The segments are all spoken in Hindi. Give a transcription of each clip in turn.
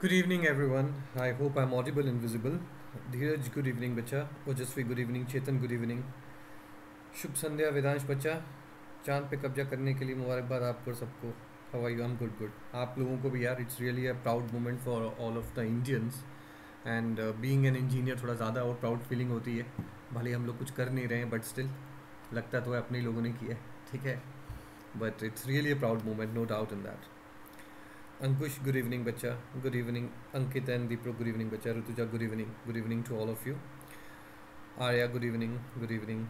Good evening, everyone. I hope I'm audible and visible. Dheeraj good evening बच्चा. Ojaswi good evening. Chetan good evening. शुभ संध्या वेदांश बच्चा. चांद पे कब्जा करने के लिए मुबारकबाद आपको सबको. How are you? I am good good. आप लोगों को भी यार, it's really a proud moment for all of the Indians. And being an engineer थोड़ा ज़्यादा और प्राउड फीलिंग होती है. भले हम लोग कुछ कर नहीं रहे हैं बट स्टिल लगता तो है अपने ही लोगों ने किया है. ठीक है. But it's really a proud moment, no doubt in that. Ankush, good evening, bacha. Good evening, Ankit and Deepak. Good evening, bacha. Rutuja, good evening. Good evening to all of you. Arya, good evening. Good evening.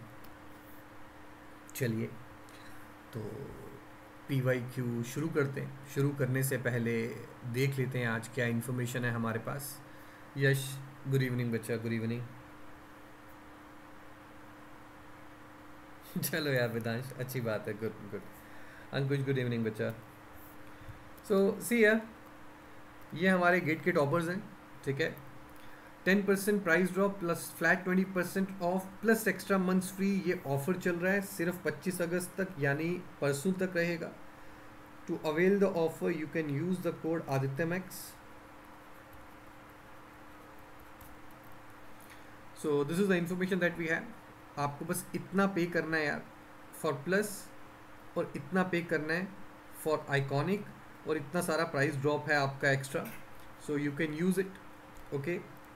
चलिए तो PYQ शुरू करते हैं. शुरू करने से पहले देख लेते हैं आज क्या इन्फॉर्मेशन है हमारे पास. यश, गुड इवनिंग बच्चा. Good evening. चलो यार वेदांश, अच्छी बात है. Good good. Ankush, good evening बच्चा. सो सी यार, ये हमारे गेट के टॉपर्स हैं. ठीक है. 10% price drop plus flat 20% off plus extra months free. ये ऑफर चल रहा है सिर्फ 25 अगस्त तक, यानी परसों तक रहेगा. To avail the offer you can use the code Aditya max. So this is the information that we have. आपको बस इतना पे करना है यार फॉर प्लस, और इतना पे करना है फॉर आइकॉनिक, और इतना सारा प्राइस ड्रॉप है आपका extra. So you can use it. Okay.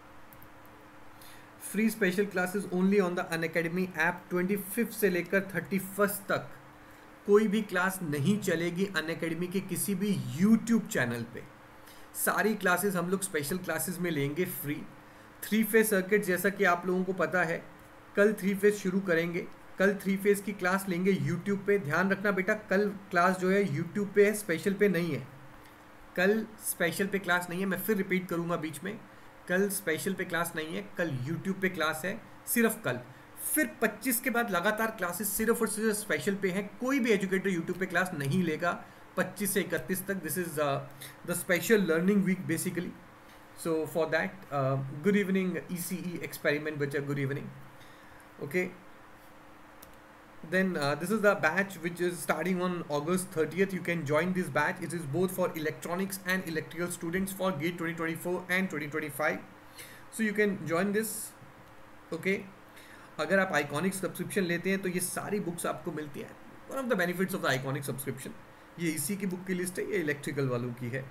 Free special classes only on the Unacademy app. 25 से लेकर 31 तक कोई भी क्लास नहीं चलेगी अनअकैडमी के किसी भी यूट्यूब चैनल पे. सारी क्लासेस हम लोग स्पेशल क्लासेस में लेंगे फ्री. 3 फेज सर्किट, जैसा कि आप लोगों को पता है, कल 3 फेज शुरू करेंगे. कल 3 फेज की क्लास लेंगे यूट्यूब पे. ध्यान रखना बेटा, कल क्लास जो है यूट्यूब पे है, स्पेशल पे नहीं है. कल स्पेशल पे क्लास नहीं है. मैं फिर रिपीट करूँगा बीच में, कल स्पेशल पे क्लास नहीं है, कल यूट्यूब पे क्लास है, सिर्फ कल. फिर 25 के बाद लगातार क्लासेस सिर्फ और सिर्फ स्पेशल पे हैं. कोई भी एजुकेटर यूट्यूब पे क्लास नहीं लेगा 25 से 31 तक. This is the special learning week basically. So for that, good evening ECE experiment बच्चा. Good evening. Okay. Then this is the batch which is starting on August 30th. You can join this batch. It is both for electronics and electrical students for GATE 2024 and 2025. So you can join this. Okay. अगर आप आइकॉनिक सब्सक्रिप्शन लेते हैं तो ये सारी बुक्स आपको मिलती हैं. One of the benefits of the iconic subscription. ये इसी की बुक की लिस्ट है, ये इलेक्ट्रिकल वालों की है.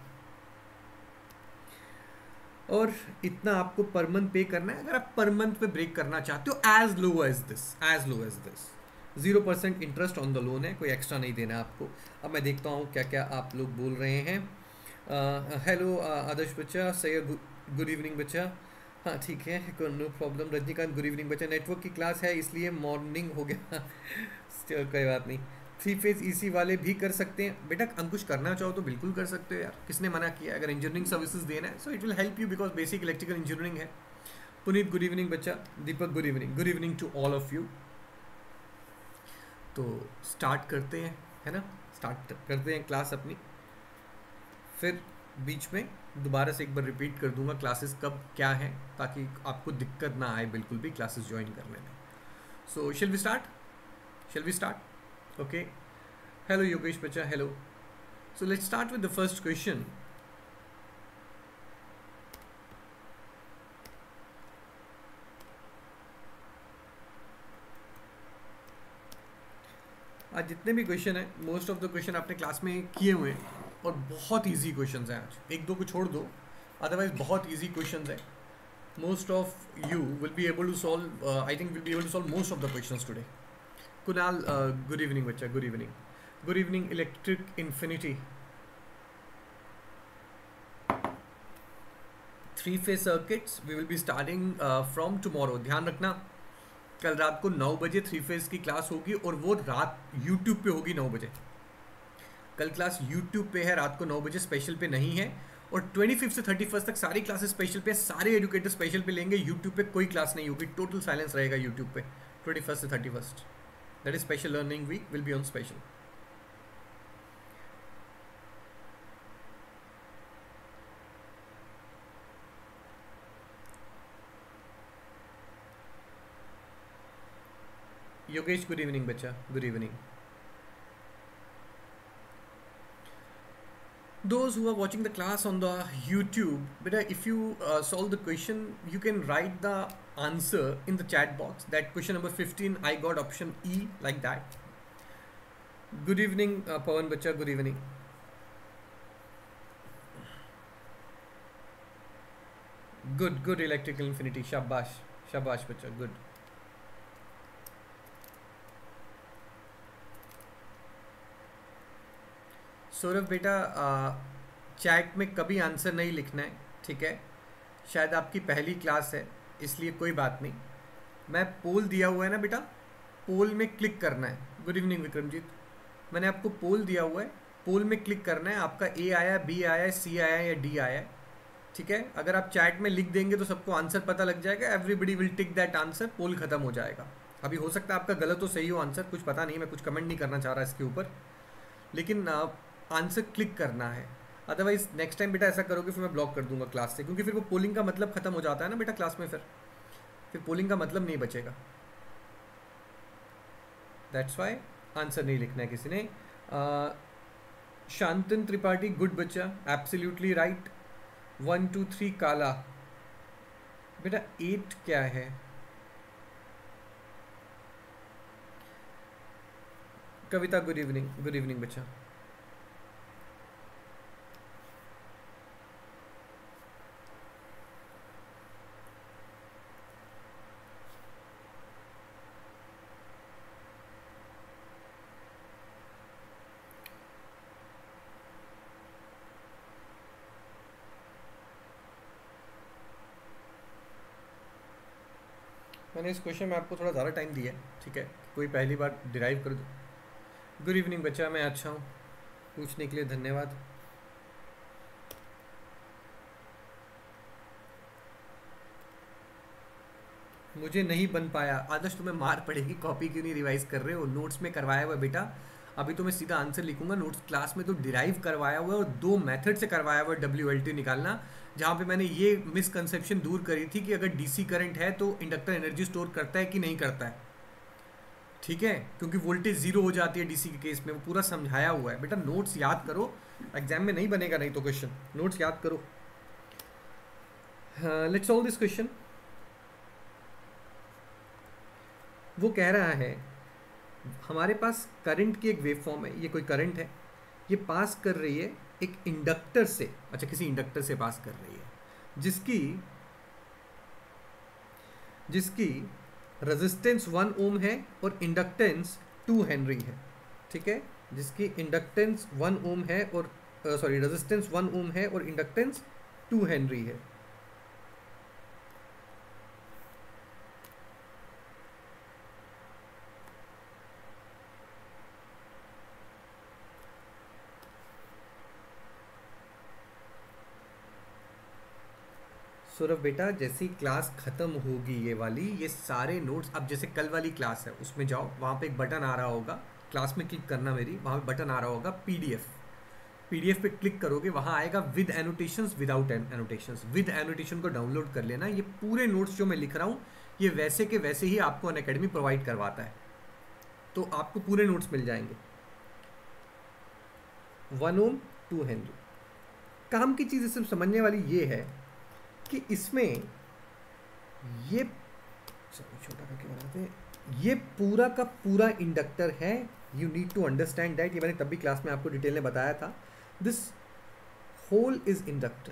और इतना आपको पर मंथ पे करना है. अगर आप पर मंथ पे ब्रेक करना चाहते हो, as low as this, as low as this. 0% interest on the loan है, कोई एक्स्ट्रा नहीं देना आपको. अब मैं देखता हूँ क्या क्या आप लोग बोल रहे हैं. हेलो आदर्श बच्चा. सैयद, गुड इवनिंग बच्चा. हाँ ठीक है, no problem. Rajinikanth, good evening बच्चा. नेटवर्क की क्लास है इसलिए मॉर्निंग हो गया. चलो कोई बात नहीं. 3 फेज EC वाले भी कर सकते हैं बेटा. अंकुश, करना चाहो तो बिल्कुल कर सकते हो यार, किसने मना किया. अगर इंजीनियरिंग सर्विसेज देना है so it will help you, because basic electrical engineering है. पुनीत, गुड इवनिंग बच्चा. Deepak, good evening. Good evening to all of you. तो स्टार्ट करते हैं, है ना. स्टार्ट करते हैं क्लास अपनी. फिर बीच में दोबारा से एक बार रिपीट कर दूंगा क्लासेस कब क्या है, ताकि आपको दिक्कत ना आए बिल्कुल भी क्लासेस ज्वाइन करने में. So shall we start. Shall we start. Okay. Hello Yogesh बच्चा. Hello. So let's start with the first question. आज जितने भी क्वेश्चन हैं, मोस्ट ऑफ द क्वेश्चन आपने क्लास में किए हुए हैं, और बहुत इजी क्वेश्चंस हैं आज. एक दो को छोड़ दो, अदरवाइज बहुत इजी क्वेश्चंस हैं. Most of you will be able to solve, I think will be able to solve most of the questions today. Kunal, good evening बच्चा. Good evening. Good evening electric infinity. 3 phase circuits we will be starting from tomorrow. ध्यान रखना, कल रात को 9 बजे 3 फेज की क्लास होगी, और वो रात यूट्यूब पे होगी 9 बजे. कल क्लास यूट्यूब पे है रात को 9 बजे, स्पेशल पे नहीं है. और 25 से 31 तक सारी क्लासेस स्पेशल पे, सारे एजुकेटर स्पेशल पे लेंगे. यूट्यूब पे कोई क्लास नहीं होगी, टोटल साइलेंस रहेगा यूट्यूब पे 21 से 31. That is special learning week, will be on special. Yogesh, good evening बच्चा. Good evening. Those who are watching the class on the YouTube, beta, if you solve the question, you can write the answer in the chat box. That question number 15, I got option E, like that. Good evening, Pawan Bacha. Good evening. Good electrical infinity. Shabash, shabash, Bacha. Good. Saurabh बेटा, चैट में कभी आंसर नहीं लिखना है, ठीक है? शायद आपकी पहली क्लास है, इसलिए कोई बात नहीं। मैं पोल दिया हुआ है ना बेटा, पोल में क्लिक करना है। गुड इवनिंग विक्रमजीत, मैंने आपको पोल दिया हुआ है, पोल में क्लिक करना है। आपका ए आया, बी आया, सी आया या डी आया, ठीक है? अगर आप चैट में लिख देंगे तो सबको आंसर पता लग जाएगा, everybody will tick that answer, poll खत्म हो जाएगा। अभी हो सकता है आपका गलत हो सही हो आंसर, कुछ पता नहीं, मैं कुछ कमेंट नहीं करना चाह रहा इसके ऊपर, लेकिन आंसर क्लिक करना है। अदरवाइज नेक्स्ट टाइम बेटा ऐसा करोगे फिर मैं ब्लॉक कर दूंगा क्लास से, क्योंकि फिर वो पोलिंग का मतलब खत्म हो जाता है ना बेटा क्लास में, फिर पोलिंग का मतलब नहीं बचेगा। दैट्स वाई आंसर नहीं लिखना है किसी ने। शांतन त्रिपाठी, गुड बच्चा, एब्सोल्युटली राइट। 1 2 3 काला बेटा, 8 क्या है? कविता, गुड इवनिंग बच्चा। मैंने इस क्वेश्चन में आपको थोड़ा ज़्यादा टाइम दिया है, ठीक है? कोई पहली बार डिराइव कर दो। गुड इवनिंग बच्चा, मैं अच्छा हूँ, पूछने के लिए धन्यवाद। मुझे नहीं बन पाया। आदर्श तुम्हें मार पड़ेगी, कॉपी क्यों नहीं रिवाइज कर रहे हो? नोट्स में करवाया हुआ बेटा, अभी तो मैं सीधा आंसर लिखूंगा। नोट्स क्लास में तो डिराइव करवाया हुआ है और 2 मेथड से करवाया हुआ है WLT निकालना, जहाँ पे मैंने ये मिसकंसेप्शन दूर करी थी कि अगर डीसी करंट है तो इंडक्टर एनर्जी स्टोर करता है कि नहीं करता है, ठीक है? क्योंकि वोल्टेज जीरो हो जाती है डीसी के केस में, वो पूरा समझाया हुआ है बेटा। नोट्स याद करो, एग्जाम में नहीं बनेगा नहीं तो क्वेश्चन, नोट्स याद करो। Let's solve this question. वो कह रहा है हमारे पास करंट की एक वेव फॉर्म है, ये कोई करंट है, ये पास कर रही है एक इंडक्टर से, अच्छा किसी इंडक्टर से पास कर रही है, जिसकी रेजिस्टेंस 1 ओम है और इंडक्टेंस 2 हेनरी है, ठीक है? जिसकी इंडक्टेंस 1 ओम है और रेजिस्टेंस 1 ओम है और इंडक्टेंस 2 हेनरी है। सौरभ बेटा, जैसी क्लास ख़त्म होगी ये वाली, ये सारे नोट्स, अब जैसे कल वाली क्लास है उसमें जाओ, वहाँ पे एक बटन आ रहा होगा, क्लास में क्लिक करना मेरी, वहाँ पे बटन आ रहा होगा पीडीएफ पे क्लिक करोगे, वहाँ आएगा with annotations, without annotations. With annotation को डाउनलोड कर लेना। ये पूरे नोट्स जो मैं लिख रहा हूँ ये वैसे के वैसे ही आपको अनअकैडमी प्रोवाइड करवाता है, तो आपको पूरे नोट्स मिल जाएंगे। 1 ओम 2 हेनरी। काम की चीज़ सिर्फ समझने वाली ये है कि इसमें ये छोटा करके बनाते हैं, ये पूरा का पूरा इंडक्टर है। You need to understand that, ये मैंने तब भी क्लास में आपको डिटेल में बताया था। This whole is inductor,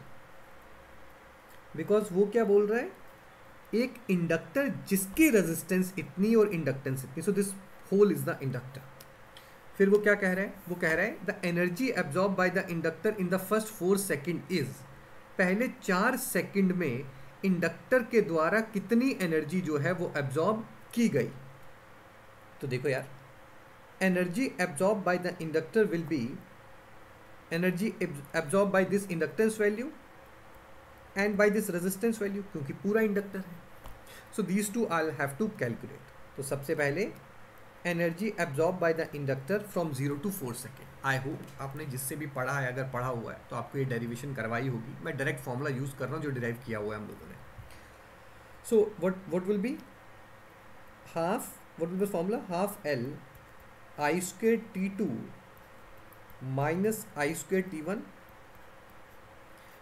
because वो क्या बोल रहा है, एक इंडक्टर जिसकी रेजिस्टेंस इतनी और इंडक्टेंस इतनी, so this whole is the inductor. फिर वो क्या कह रहा है, वो कह रहा है the energy absorb by the inductor in the first 4 second इज, पहले 4 सेकंड में इंडक्टर के द्वारा कितनी एनर्जी जो है वो एब्जॉर्ब की गई। तो देखो यार, energy absorb by the inductor will be energy absorb by this inductance value and by this resistance value, क्योंकि पूरा इंडक्टर है। So these two I have to calculate. तो सबसे पहले energy absorb by the inductor from 0 to 4 second. I hope आपने जिससे भी पढ़ा है, अगर पढ़ा हुआ है तो आपको ये डेरिवेशन करवाई होगी। मैं डायरेक्ट फॉर्मूला यूज़ कर रहा हूँ जो डिराइव किया हुआ है हम लोगों ने। So what will be formula, half L I² T2 minus I² T1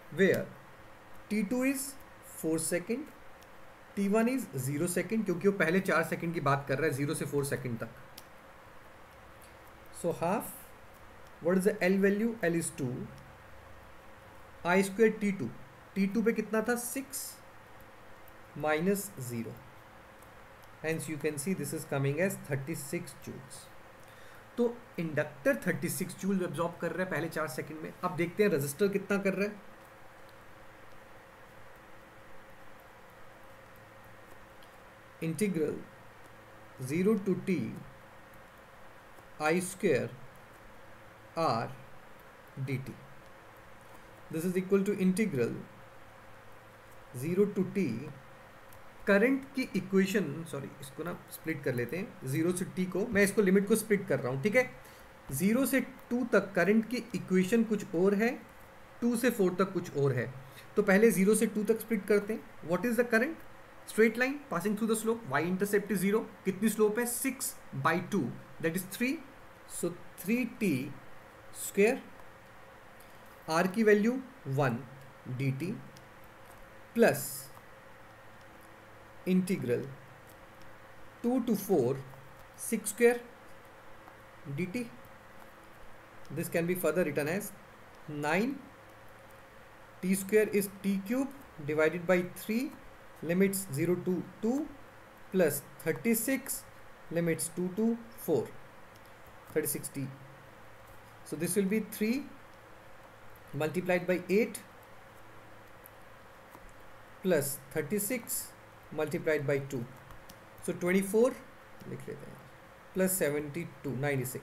where T2 is 4 second, T1 is 0 second, क्योंकि वो पहले 4 सेकेंड की बात कर रहा है 0 से 4 सेकेंड तक. So half, what is the L value? L is 2, I square T2 पे कितना था? 6 minus 0, hence you can see this is coming as 36 joules. तो इंडक्टर 36 जूल एब्जॉर्ब कर रहा है पहले 4 सेकंड में. अब देखते हैं रजिस्टर कितना कर रहा है. Integral 0 to t I square r dt. This is equal to integral 0 to t current की इक्वेशन, सॉरी इसको ना स्प्लिट कर लेते हैं. 0 से t को, मैं इसको लिमिट को स्प्लिट कर रहा हूँ, ठीक है. 0 से 2 तक करंट की इक्वेशन कुछ और है, 2 से 4 तक कुछ और है. तो पहले 0 से 2 तक स्प्लिट करते हैं. What is the current? Straight line passing through the slope, y intercept is 0. कितनी स्लोप है? 6/2, दैट इज 3. सो 3t स्क्वेयर, r की value 1 dt plus integral 2 to 4 6 square dt. This can be further written as 9 t square is t cube divided by 3 limits 0 to 2 plus 36 limits 2 to 4, 36t. So this will be 3 multiplied by 8 plus 36 multiplied by 2. So 24 लिख लेते हैं, plus 72,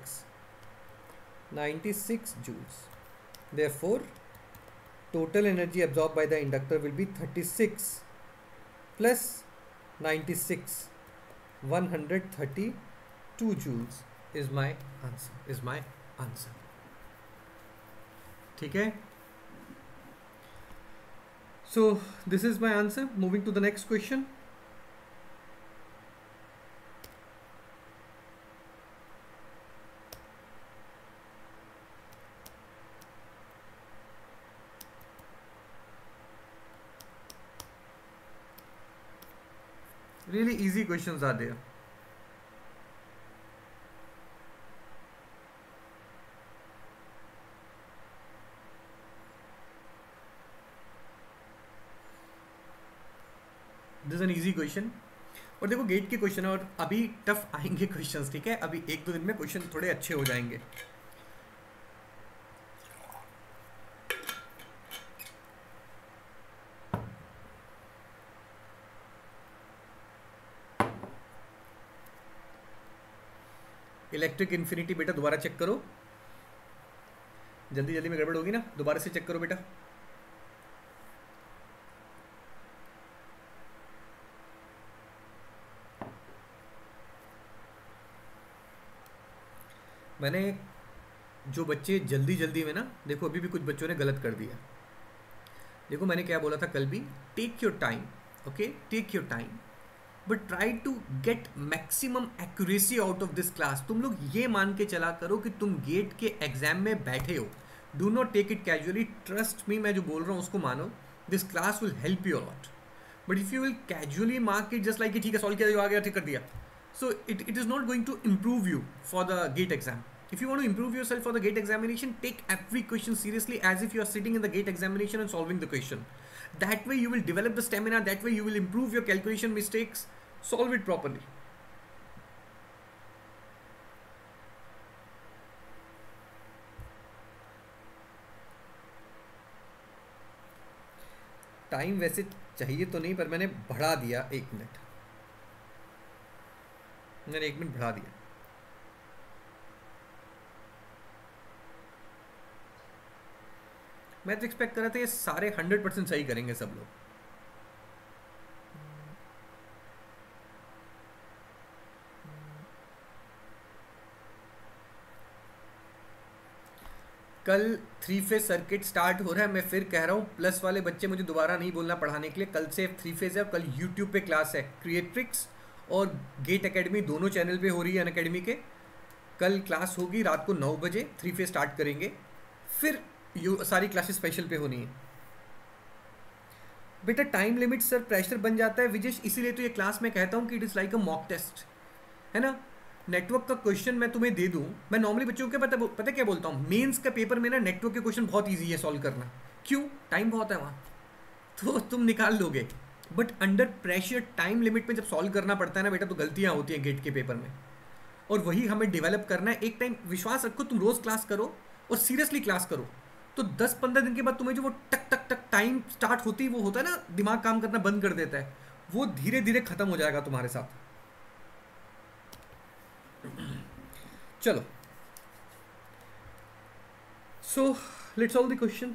96 joules. Therefore total energy absorbed by the inductor will be 36 plus 96, 132 joules is my answer. ठीक है. So this is my answer. Moving to the next question. Really easy questions are there. This an easy question. और देखो गेट के क्वेश्चन है और अभी टफ आएंगे क्वेश्चंस, ठीक है. अभी 1-2 दिन में क्वेश्चन थोड़े अच्छे हो जाएंगे. इलेक्ट्रिक इन्फिनिटी बेटा दोबारा चेक करो, जल्दी जल्दी में गड़बड़ होगी ना, दोबारा से चेक करो बेटा. मैंने जो बच्चे जल्दी जल्दी में ना, देखो अभी भी कुछ बच्चों ने गलत कर दिया. देखो मैंने क्या बोला था कल भी, take your time, okay, take your time, but try to get maximum accuracy out of this class. तुम लोग ये मान के चला करो कि तुम गेट के एग्जाम में बैठे हो. Do not take it casually, trust me, मैं जो बोल रहा हूँ उसको मानो. This class will help you a lot. But if you will casually mark it just like कि ठीक है सॉल्व किया, जो आ गया ठीक कर दिया, so it is not going to improve you for the GATE exam. If you want to improve yourself for the GATE examination, take every question seriously as if you are sitting in the GATE examination and solving the question. That way you will develop the stamina, that way you will improve your calculation mistakes, solve it properly. Time वैसे चाहिए तो नहीं, पर मैंने बढ़ा दिया 1 मिनट, मैंने 1 मिनट बढ़ा दिया. मैं तो एक्सपेक्ट कर रहा था ये सारे 100% सही करेंगे सब लोग. कल 3 फेज सर्किट स्टार्ट हो रहा है. मैं फिर कह रहा हूँ, प्लस वाले बच्चे मुझे दोबारा नहीं बोलना पढ़ाने के लिए. कल से 3 फेज है और कल यूट्यूब पे क्लास है. क्रिएट्रिक्स और गेट एकेडमी दोनों चैनल पे हो रही है अनअकैडमी के. कल क्लास होगी रात को 9 बजे, 3 फेज स्टार्ट करेंगे, फिर सारी क्लासेस स्पेशल पे होनी है. बेटा टाइम लिमिट सर प्रेशर बन जाता है विजेश, इसीलिए तो ये क्लास में कहता हूँ कि it is like a mock test, है ना। नेटवर्क का क्वेश्चन मैं तुम्हें दे दूँ, मैं नॉर्मली बच्चों के पता क्या बोलता हूँ, मेंस का पेपर में ना नेटवर्क के क्वेश्चन बहुत ईजी है सॉल्व करना, क्यों, टाइम बहुत है वहाँ, तो तुम निकाल लोगे। But under pressure time limit में जब सॉल्व करना पड़ता है ना बेटा, तो गलतियाँ होती हैं गेट के पेपर में, और वही हमें डेवलप करना है। एक टाइम विश्वास रखो, तुम रोज़ क्लास करो और सीरियसली क्लास करो, तो 10-15 दिन के बाद तुम्हें जो वो टक टक टक टाइम स्टार्ट होती है, वो होता है ना दिमाग काम करना बंद कर देता है, वो धीरे धीरे खत्म हो जाएगा तुम्हारे साथ। चलो, so let's solve the question.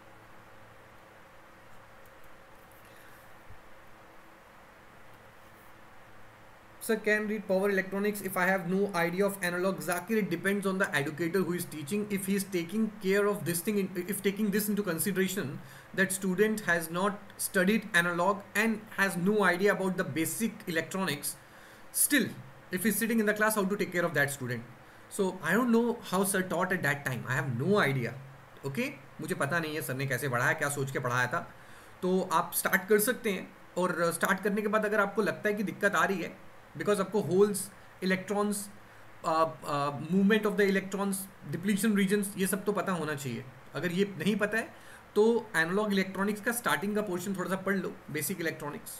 Sir, can read power electronics if I have no idea of analog. Zakir, it depends on the educator who is teaching. If he is taking care of this thing, if taking this into consideration, that student has not studied analog and has no idea about the basic electronics, still, if he's sitting in the class, how to take care of that student? So I don't know how sir taught at that time. I have no idea. Okay, मुझे पता नहीं है सर ने कैसे पढ़ाया, क्या सोच के पढ़ाया था। तो आप स्टार्ट कर सकते हैं, और स्टार्ट करने के बाद अगर आपको लगता है कि दिक्कत आ रही है, बिकॉज आपको holes, electrons, movement of the electrons, depletion regions, ये सब तो पता होना चाहिए। अगर ये नहीं पता है तो एनालॉग इलेक्ट्रॉनिक्स का स्टार्टिंग का पोर्शन थोड़ा सा पढ़ लो, बेसिक इलेक्ट्रॉनिक्स।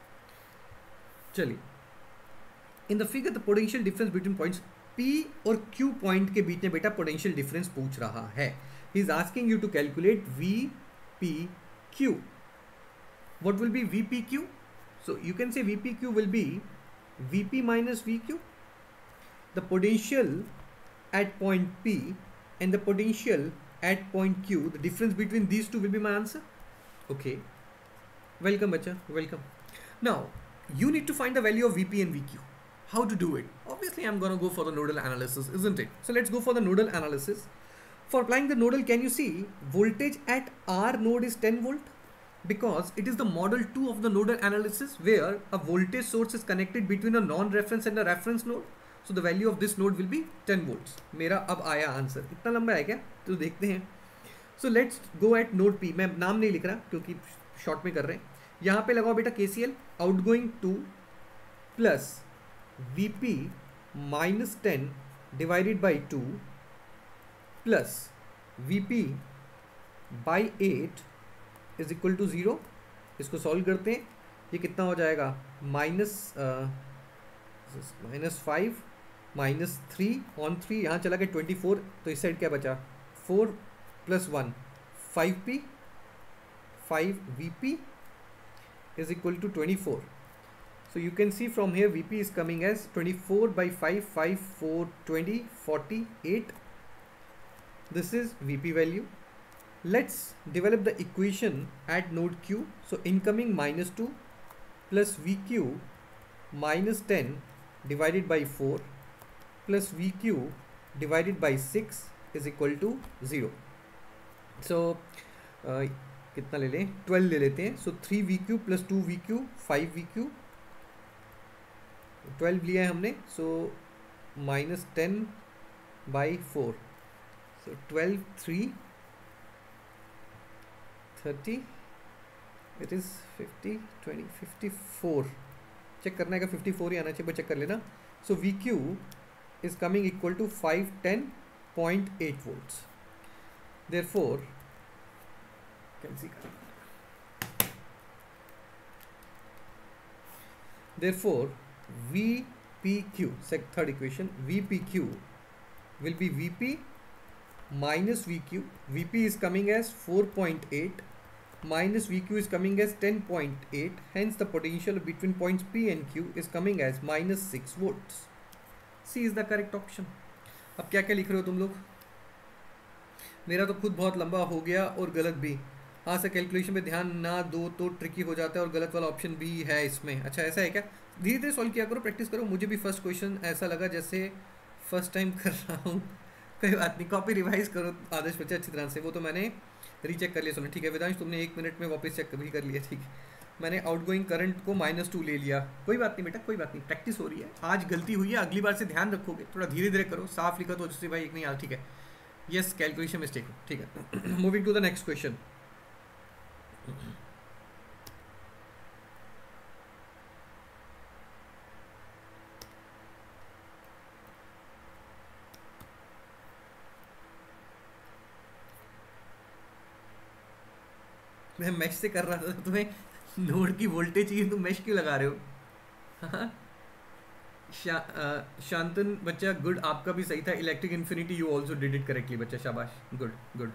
चलिए, in the figure the potential difference between points P और Q पॉइंट के बीच में बेटा पोटेंशियल डिफरेंस पूछ रहा है। He is asking you to calculate VPQ. What will be VPQ? So you can say VPQ will be VP minus VQ. The potential at point P and the potential at point Q, the difference between these two will be my answer. Okay, welcome bacha, welcome. Now you need to find the value of VP and VQ. How to do it? Obviously I'm gonna go for the nodal analysis, isn't it? So let's go for the nodal analysis. For applying the nodal, can you see voltage at R node is 10 volt? Because it is the model 2 of the nodal analysis where a voltage source is connected between a non-reference and a reference node. So the value of this node will be 10 volts. मेरा अब आया आंसर, इतना लंबा है क्या, तो देखते हैं। So let's go at node P. मैं नाम नहीं लिख रहा क्योंकि शॉर्ट में कर रहे हैं। यहाँ पे लगाओ बेटा KCL, outgoing 2 plus VP minus 10 divided by 2 plus VP by 8 is equal to 0। इसको सॉल्व करते हैं, ये कितना हो जाएगा, -5 -3 यहाँ चला गया 24, तो इस साइड क्या बचा, 4 + 1 5P, 5VP is equal to 24. So you can see from here VP is coming as 24 by 5, 5, 4, 20, 48. This is VP value. Let's develop the equation at node Q. So incoming -2 plus VQ minus 10 divided by 4 plus VQ divided by 6 is equal to 0. So कितना ले लें, 12 ले लेते हैं। So 3VQ plus 2VQ 5VQ, 12 लिया है हमने। So -10 by 4, so 12 3 30, it is 50 20 54, check करना है कि 54 ही आना चाहिए, बस चेक कर लेना। सो VQ is coming equal to 510.8 volts. Therefore can see, therefore VPQ, third equation, VPQ will be VP minus VQ. VP is coming as 4.8 minus VQ is coming as 10.8. Hence the potential between points P and Q is coming as -6 volts. C is the correct option. अब क्या क्या लिख रहे हो तुम लोग? मेरा तो खुद बहुत लंबा हो गया और गलत भी। हाँ सर, कैलकुलेशन पे ध्यान ना दो तो ट्रिकी हो जाता है और गलत वाला ऑप्शन भी है इसमें। अच्छा ऐसा है क्या? धीरे धीरे सॉल्व किया करो, प्रैक्टिस करो। मुझे भी फर्स्ट क्वेश्चन ऐसा लगा जैसे फर्स्ट टाइम कर रहा हूँ। कोई बात नहीं, कॉपी रिवाइज करो आदर्श बच्चे अच्छी तरह से, वो तो मैंने रीचेक कर लिया सुनो। ठीक है वेदांश, तुमने 1 मिनट में वापस चेक भी कर लिया। ठीक है, मैंने आउटगोइंग करंट को -2 ले लिया। कोई बात नहीं बेटा, कोई बात नहीं, प्रैक्टिस हो रही है। आज गलती हुई है, अगली बार से ध्यान रखोगे, थोड़ा धीरे धीरे करो। साफ लिखा तो जैसे भाई एक नहीं यार, ठीक है, यस कैलकुलेशन मिस्टेक, ठीक है। Moving to the next question. मैं मैश से कर रहा था, तुम्हें नोड की वोल्टेज चाहिए, तुम मैश क्यों लगा रहे हो? हाँ। शांतन बच्चा गुड, आपका भी सही था, electric infinity, you also did it correctly बच्चा, शाबाश, गुड गुड।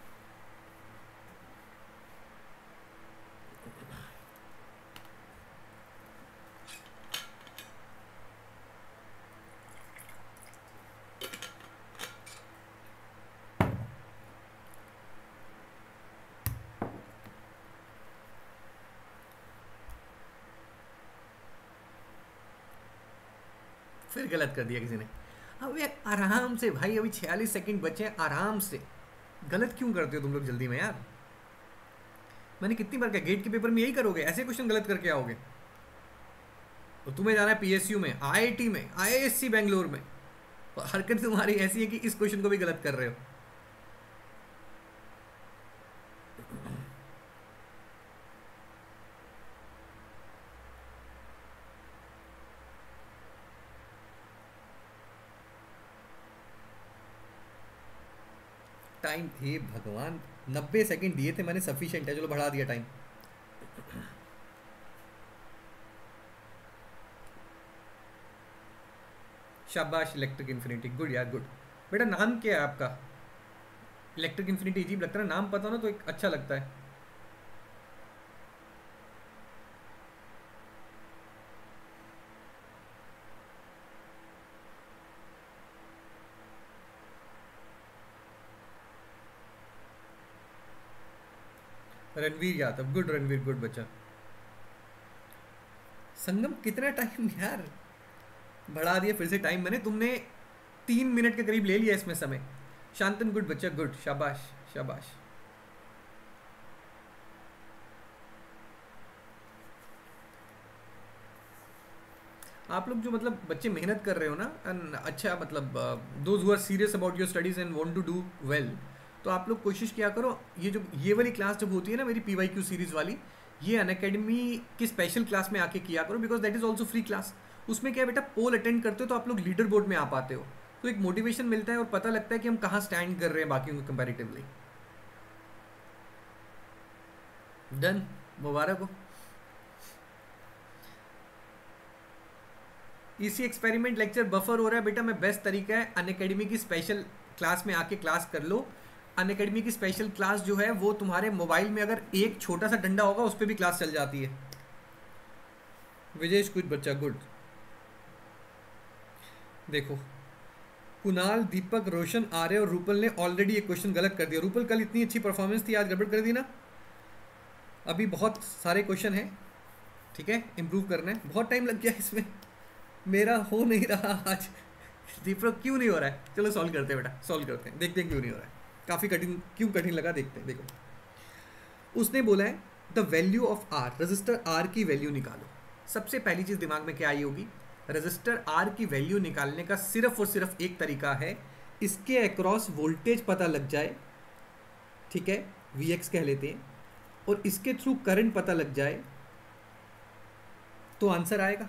फिर गलत कर दिया किसी ने। अब यार आराम से भाई, अभी 46 सेकंड बचे हैं, आराम से। गलत क्यों करते हो तुम लोग जल्दी में यार? मैंने कितनी बार कहा, गेट के पेपर में यही करोगे, ऐसे क्वेश्चन गलत करके आओगे। तो तुम्हें जाना है पीएसयू में, आईआईटी में, आईआईएससी बेंगलोर में, और हरकत तुम्हारी ऐसी है कि इस क्वेश्चन को भी गलत कर रहे हो। टाइम, हे भगवान, 90 सेकंड दिए थे मैंने, सफिशिएंट है, चलो बढ़ा दिया टाइम। शाबाश इलेक्ट्रिक इन्फिनिटी, गुड यार गुड। बेटा नाम क्या है आपका? इलेक्ट्रिक इन्फिनिटी अजीब लगता है, नाम पता ना तो एक अच्छा लगता है। रणवीर यादव, गुड रणवीर, गुड बच्चा। संगम कितना टाइम यार, बढ़ा दिया फिर से टाइम मैंने, तुमने 3 मिनट के करीब ले लिया इसमें समय। शांतन गुड बच्चा, गुड, शाबाश शाबाश। आप लोग जो मतलब बच्चे मेहनत कर रहे हो ना, and अच्छा मतलब those who are serious about your studies and want to do well, तो आप लोग कोशिश किया करो, ये वाली क्लास जब होती है ना मेरी PYQ सीरीज़ वाली, ये अनअकैडमी की स्पेशल क्लास में आके किया करो, because that is also free class. उसमें क्या है बेटा, पोल अटेंड करते हो तो आप लोग लीडर बोर्ड में आ पाते हो, तो एक मोटिवेशन मिलता है और पता लगता है कि हम कहाँ स्टैंड कर रहे हैं बाकियों को कंपेरेटिवली। डन, मुबारक हो। इसी एक्सपेरिमेंट लेक्चर बफर हो रहा है बेटा, मैं बेस्ट तरीका है अनअकैडमी की स्पेशल क्लास में आके क्लास कर लो। अनअकैडमी की स्पेशल क्लास जो है वो तुम्हारे मोबाइल में अगर एक छोटा सा डंडा होगा उस पर भी क्लास चल जाती है। विजय कुछ बच्चा, गुड। देखो कुणाल, दीपक, रोशन, आर्य और रूपल ने ऑलरेडी एक क्वेश्चन गलत कर दिया। रूपल कल इतनी अच्छी परफॉर्मेंस थी, आज गड़बड़ कर दी ना। अभी बहुत सारे क्वेश्चन हैं, ठीक है, इम्प्रूव करना है, बहुत टाइम लग गया इसमें, मेरा हो नहीं रहा आज। दीपक क्यों नहीं हो रहा है, चलो सॉल्व करते हैं बेटा, सॉल्व करते हैं, देखते हैं क्यों नहीं हो रहा है, काफ़ी कठिन, क्यों कठिन लगा देखते हैं। देखो उसने बोला है the value of R, resistor R की वैल्यू निकालो। सबसे पहली चीज़ दिमाग में क्या आई होगी, रजिस्टर आर की वैल्यू निकालने का सिर्फ और सिर्फ एक तरीका है, इसके अक्रॉस वोल्टेज पता लग जाए, ठीक है, Vx कह लेते हैं, और इसके थ्रू करंट पता लग जाए तो आंसर आएगा।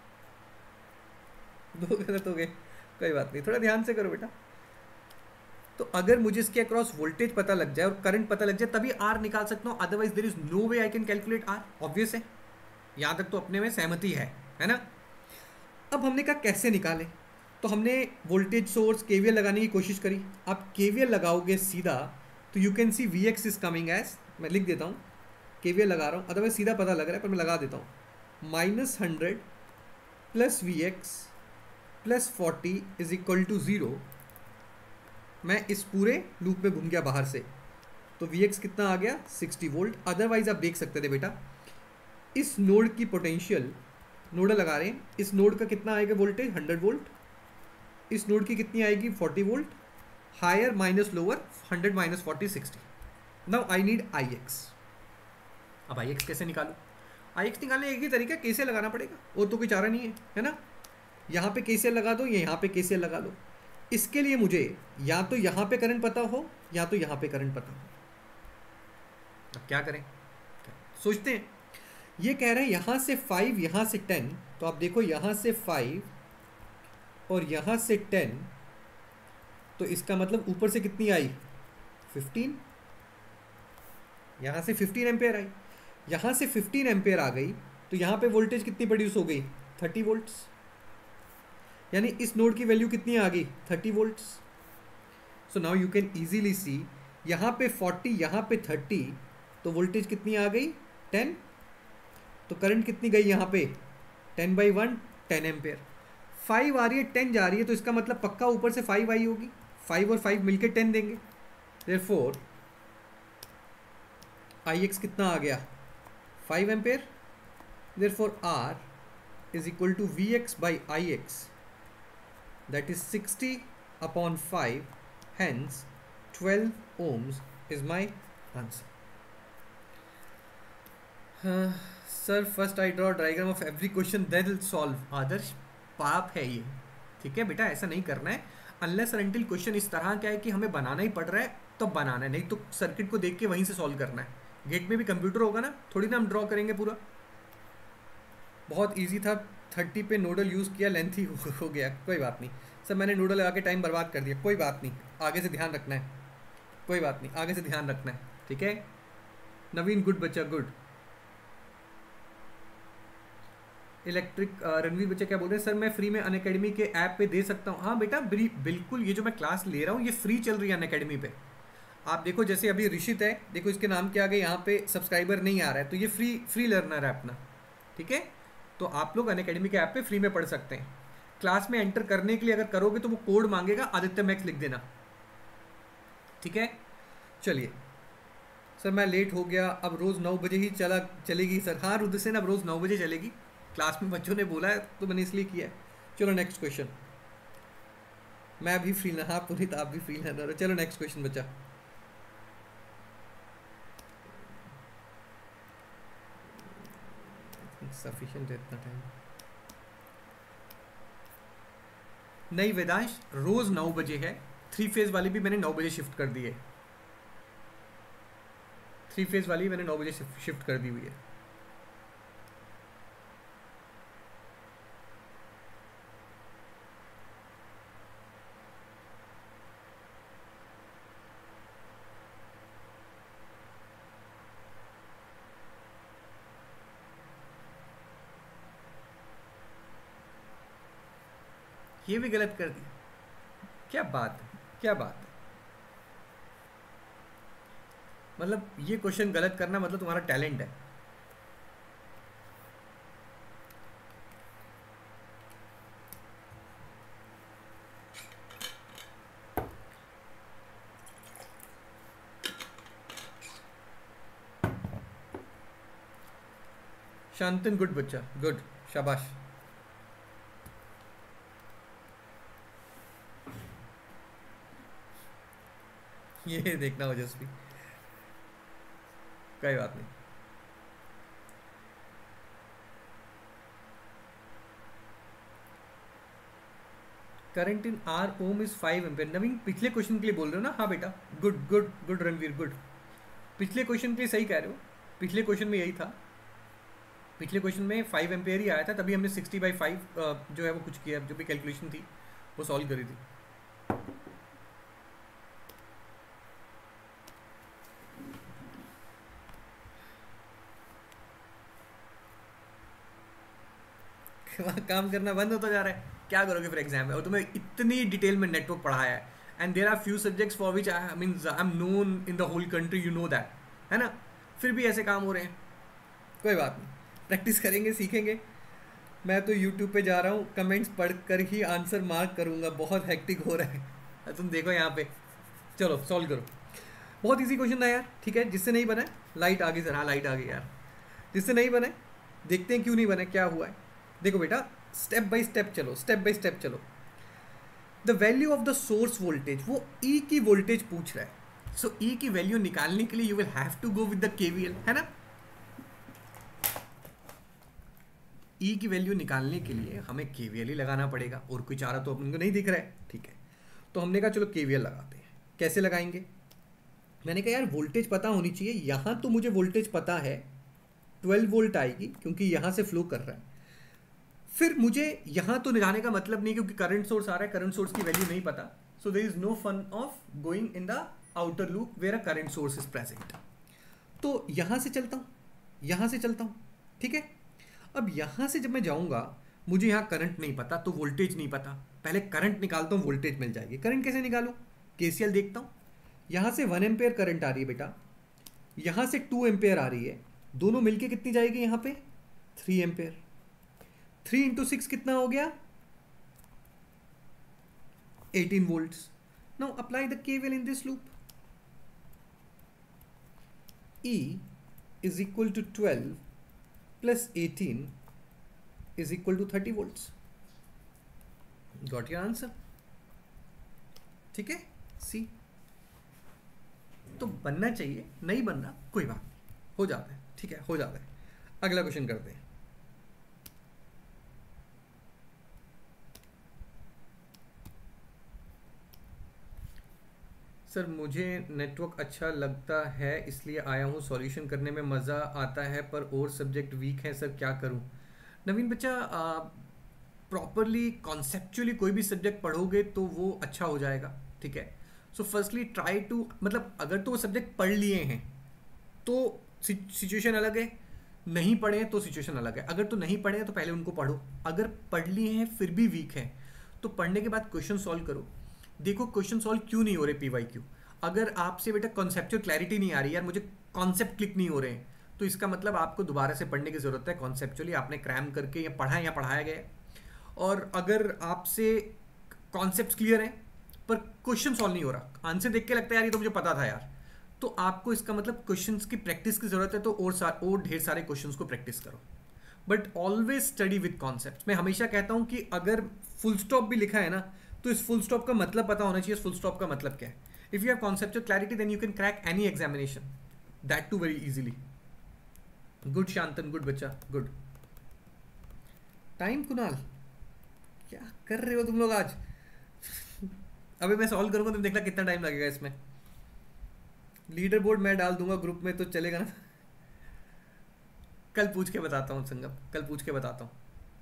दो गलत हो गए, कोई बात नहीं, थोड़ा ध्यान से करो बेटा। तो अगर मुझे इसके अक्रॉस वोल्टेज पता लग जाए और करंट पता लग जाए तभी आर निकाल सकता हूँ, otherwise there is no way I can calculate R. Obvious है, यहाँ तक तो अपने में सहमति है ना। अब हमने कहा कैसे निकालें, तो हमने वोल्टेज सोर्स KVL लगाने की कोशिश करी। आप KVL लगाओगे सीधा तो you can see Vx is coming as, मैं लिख देता हूँ, KVL लगा रहा हूँ, अदरवाइज सीधा पता लग रहा है पर मैं लगा देता हूँ, -100 plus Vx plus 40 is equal to 0। मैं इस पूरे लूप में घूम गया बाहर से, तो Vx कितना आ गया 60 वोल्ट। अदरवाइज आप देख सकते थे बेटा, इस नोड की पोटेंशियल, नोडल लगा रहे हैं, इस नोड का कितना आएगा वोल्टेज 100 वोल्ट, इस नोड की कितनी आएगी 40 volt, higher minus lower 100 minus 40 60। Now I need Ix। अब Ix कैसे निकालूं? Ix निकालने एक ही तरीका, KCL लगाना पड़ेगा, और तो कोई चारा नहीं है ना। यहाँ पे KCL लगा दो, या यहाँ पे KCL लगा लो। इसके लिए मुझे या तो यहाँ पे करंट पता हो या तो यहाँ पे करंट पता हो। अब क्या करें, सोचते हैं। ये कह रहे हैं यहाँ से 5, यहाँ से 10, तो आप देखो यहाँ से 5 और यहाँ से 10, तो इसका मतलब ऊपर से कितनी आई 15, यहाँ से 15 एम्पेयर आई, यहाँ से 15 एम्पेयर आ गई, तो यहाँ पे वोल्टेज कितनी प्रोड्यूस हो गई, 30 वोल्ट्स। यानी इस नोड की वैल्यू कितनी आ गई, 30 volts. So now you can easily see, यहाँ पे 40, यहाँ पे 30, तो वोल्टेज कितनी आ गई, 10। तो करंट कितनी गई यहाँ पे, 10/1 10 एम्पेयर। 5 आ रही है, 10 जा रही है, तो इसका मतलब पक्का ऊपर से 5 आई होगी। 5 और 5 मिलके 10 देंगे। देयरफॉर Ix कितना आ गया, 5 ampere. Therefore R is equal to Vx by Ix, that is 60/5, hence 12 ohms is my answer. Sir, first I draw diagram of every question then will solve. Adarsh पाप है ये, ठीक है बेटा, ऐसा नहीं करना है। अनलेस और अनटिल क्वेश्चन इस तरह का है कि हमें बनाना ही पड़ रहा है तब बनाना है, नहीं तो सर्किट को देख के वहीं से सॉल्व करना है। गेट में भी कंप्यूटर होगा ना, थोड़ी ना हम ड्रॉ करेंगे पूरा। बहुत इजी था, 30 पे नोडल यूज़ किया, लेंथी हो गया, कोई बात नहीं सर, मैंने नोडल लगा के टाइम बर्बाद कर दिया, कोई बात नहीं, आगे से ध्यान रखना है, कोई बात नहीं, आगे से ध्यान रखना है, ठीक है। नवीन गुड बच्चा, गुड। इलेक्ट्रिक रणवीर बच्चा क्या बोल रहे हैं, सर मैं फ्री में अनअकैडमी के ऐप पे दे सकता हूँ। हाँ बेटा बिल्कुल, ये जो मैं क्लास ले रहा हूँ ये फ्री चल रही है अनअकैडमी पे। आप देखो जैसे अभी ऋषित है, देखो इसके नाम के आगे यहाँ पे सब्सक्राइबर नहीं आ रहा है, तो ये फ्री लर्नर है अपना, ठीक है। तो आप लोग अनअकैडमी के ऐप पे फ्री में पढ़ सकते हैं। क्लास में एंटर करने के लिए अगर करोगे तो वो कोड मांगेगा, आदित्य मैक्स लिख देना, ठीक है। चलिए सर मैं लेट हो गया, अब रोज़ 9 बजे ही चलेगी सर। हाँ रुद्रसेन, अब रोज़ 9 बजे चलेगी, क्लास में बच्चों ने बोला है तो मैंने इसलिए किया है। चलो नेक्स्ट क्वेश्चन। मैं भी फ्री ना, हाँ पुनीत आप भी फ्री ना। चलो नेक्स्ट क्वेश्चन बच्चा। सफिशिएंट है इतना टाइम। नहीं वेदांश, रोज 9 बजे है। 3 फेज वाली भी मैंने 9 बजे शिफ्ट कर दी है। 3 फेज वाली मैंने 9 बजे शिफ्ट कर दी हुई है। ये भी गलत कर दिया, क्या बात है, क्या बात है। मतलब ये क्वेश्चन गलत करना मतलब तुम्हारा टैलेंट है। शांतन गुड बच्चा, गुड, शाबाश। ये देखना ओजस्वी, कोई बात नहीं। Current in R ohm is 5 ampere. Naveen पिछले क्वेश्चन के लिए बोल रहे हो ना? हाँ बेटा, good good good Ranveer, good. पिछले क्वेश्चन के लिए सही कह रहे हो, पिछले क्वेश्चन में यही था। पिछले क्वेश्चन में 5 एम्पेयर ही आया था, तभी हमने 60/5 जो है वो कुछ किया, जो भी कैलकुलेशन थी वो सॉल्व करी थी। काम करना बंद होता जा रहा है, क्या करोगे फिर एग्जाम में? और तुम्हें इतनी डिटेल में नेटवर्क पढ़ाया है, and there are few subjects for which I means I am known in the whole country, you know that, है ना? फिर भी ऐसे काम हो रहे हैं, कोई बात नहीं, प्रैक्टिस करेंगे, सीखेंगे। मैं तो यूट्यूब पे जा रहा हूँ, कमेंट्स पढ़ कर ही आंसर मार्क करूँगा, बहुत हेक्टिक हो रहा है। तुम देखो यहाँ पे, चलो सॉल्व करो। बहुत ईजी क्वेश्चन था यार, ठीक है। जिससे नहीं बना लाइट आ गई सर, हाँ लाइट आ गई यार। जिससे नहीं बने देखते हैं क्यों नहीं बने, क्या हुआ है। देखो बेटा स्टेप बाय स्टेप चलो, स्टेप बाय स्टेप चलो। The value of the source voltage, वो ई की वोल्टेज पूछ रहा है। सो ई की वैल्यू निकालने के लिए you will have to go with the KVL, है ना? ई की वैल्यू निकालने के लिए हमें केवीएल ही लगाना पड़ेगा, और कोई चारा तो अपन को नहीं दिख रहा है, ठीक है। तो हमने कहा चलो केवीएल लगाते हैं। कैसे लगाएंगे? मैंने कहा यार वोल्टेज पता होनी चाहिए। यहाँ तो मुझे वोल्टेज पता है 12 वोल्ट आएगी, क्योंकि यहाँ से फ्लो कर रहा है। फिर मुझे यहाँ तो जाने का मतलब नहीं, क्योंकि करंट सोर्स आ रहा है, करंट सोर्स की वैल्यू नहीं पता। So there is no fun of going in the outer loop where a current source is present. तो यहाँ से चलता हूँ, यहाँ से चलता हूँ, ठीक है। अब यहाँ से जब मैं जाऊँगा, मुझे यहाँ करंट नहीं पता तो वोल्टेज नहीं पता, पहले करंट निकालता हूँ, वोल्टेज मिल जाएगी। करंट कैसे निकालूँ? केसीएल देखता हूँ। यहाँ से 1 एम्पेयर करंट आ रही है बेटा, यहाँ से 2 एम्पेयर आ रही है, दोनों मिलके कितनी जाएगी यहाँ पे? 3 एम्पेयर। 3 इंटू 6 कितना हो गया? 18 volts. Now apply the KVL in this loop. E is equal to 12 plus 18 is equal to 30 volts. Got your answer? ठीक है, सी। तो बनना चाहिए, नहीं बनना कोई बात नहीं, हो जाता है, ठीक है, हो जाता है। अगला क्वेश्चन करते हैं। सर मुझे नेटवर्क अच्छा लगता है इसलिए आया हूँ, सॉल्यूशन करने में मज़ा आता है पर और सब्जेक्ट वीक है सर, क्या करूँ? नवीन बच्चा, प्रॉपरली कॉन्सेप्चुअली कोई भी सब्जेक्ट पढ़ोगे तो वो अच्छा हो जाएगा, ठीक है। सो फर्स्टली ट्राई टू, मतलब अगर तो वो सब्जेक्ट पढ़ लिए हैं तो सिचुएशन अलग है, नहीं पढ़े हैं तो सिचुएशन अलग है। अगर तो नहीं पढ़े हैं तो पहले उनको पढ़ो, अगर पढ़ लिए हैं फिर भी वीक है तो पढ़ने के बाद क्वेश्चन सॉल्व करो। देखो क्वेश्चन सॉल्व क्यों नहीं हो रहे PYQ। अगर आपसे बेटा कॉन्सेप्चुअल क्लैरिटी नहीं आ रही, यार मुझे कॉन्सेप्ट क्लिक नहीं हो रहे हैं, तो इसका मतलब आपको दोबारा से पढ़ने की ज़रूरत है। कॉन्सेप्चुअली आपने क्रैम करके या पढ़ा या पढ़ाया गया है। और अगर आपसे कॉन्सेप्ट क्लियर है पर क्वेश्चन सॉल्व नहीं हो रहा, आंसर देख के लगता है यार ये तो मुझे पता था यार, तो आपको इसका मतलब क्वेश्चंस की प्रैक्टिस की ज़रूरत है। तो और ढेर सारे क्वेश्चंस को प्रैक्टिस करो, but always study with concept. मैं हमेशा कहता हूँ कि अगर फुल स्टॉप भी लिखा है ना तो इस फुल स्टॉप का मतलब पता होना चाहिए, फुल स्टॉप का मतलब क्या है। If you have conceptual clarity then you can crack any examination, that too very easily. Good Shantan, good बच्चा, गुड। टाइम कुणाल, क्या कर रहे हो तुम लोग आज? अभी मैं सॉल्व करूंगा, तुम देखना कितना टाइम लगेगा इसमें। लीडर बोर्ड मैं डाल दूंगा ग्रुप में तो चलेगा ना? कल पूछ के बताता हूँ संगम, कल पूछ के बताता हूँ।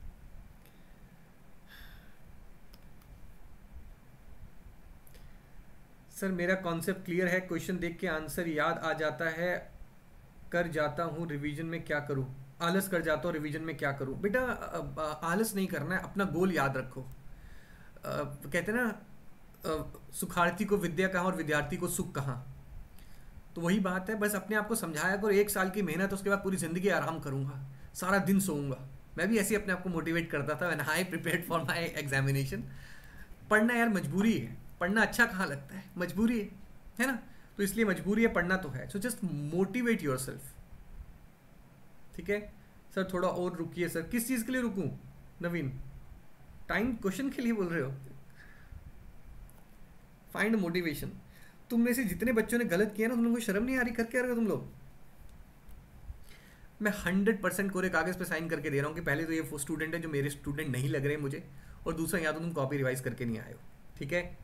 सर मेरा कॉन्सेप्ट क्लियर है, क्वेश्चन देख के आंसर याद आ जाता है, कर जाता हूँ रिवीजन में क्या करूँ? आलस कर जाता हूँ रिवीजन में क्या करूँ? बेटा आलस नहीं करना है, अपना गोल याद रखो। कहते हैं ना सुखार्थी को विद्या कहाँ और विद्यार्थी को सुख कहाँ, तो वही बात है। बस अपने आप को समझाया करो, 1 साल की मेहनत, उसके बाद पूरी ज़िंदगी आराम करूँगा, सारा दिन सोऊंगा। मैं भी ऐसे ही अपने आप को मोटिवेट करता था when I prepared for my examination. पढ़ना यार मजबूरी है, पढ़ना अच्छा कहाँ लगता है, मजबूरी है ना, तो इसलिए मजबूरी है, पढ़ना तो है। सो जस्ट मोटिवेट योरसेल्फ, ठीक है। सर थोड़ा और रुकिए सर, किस चीज़ के लिए रुकूं नवीन? टाइम क्वेश्चन के लिए बोल रहे हो? Find motivation. तुम में से जितने बच्चों ने गलत किया ना, तुम लोगों को शर्म नहीं आ रही? करके आ रहे हो तुम लोग। मैं 100% कोरे कागज़ पे साइन करके दे रहा हूँ कि पहले तो ये वो स्टूडेंट है जो मेरे स्टूडेंट नहीं लग रहे मुझे, और दूसरा या तो तुम कॉपी रिवाइज करके नहीं आए हो, ठीक है।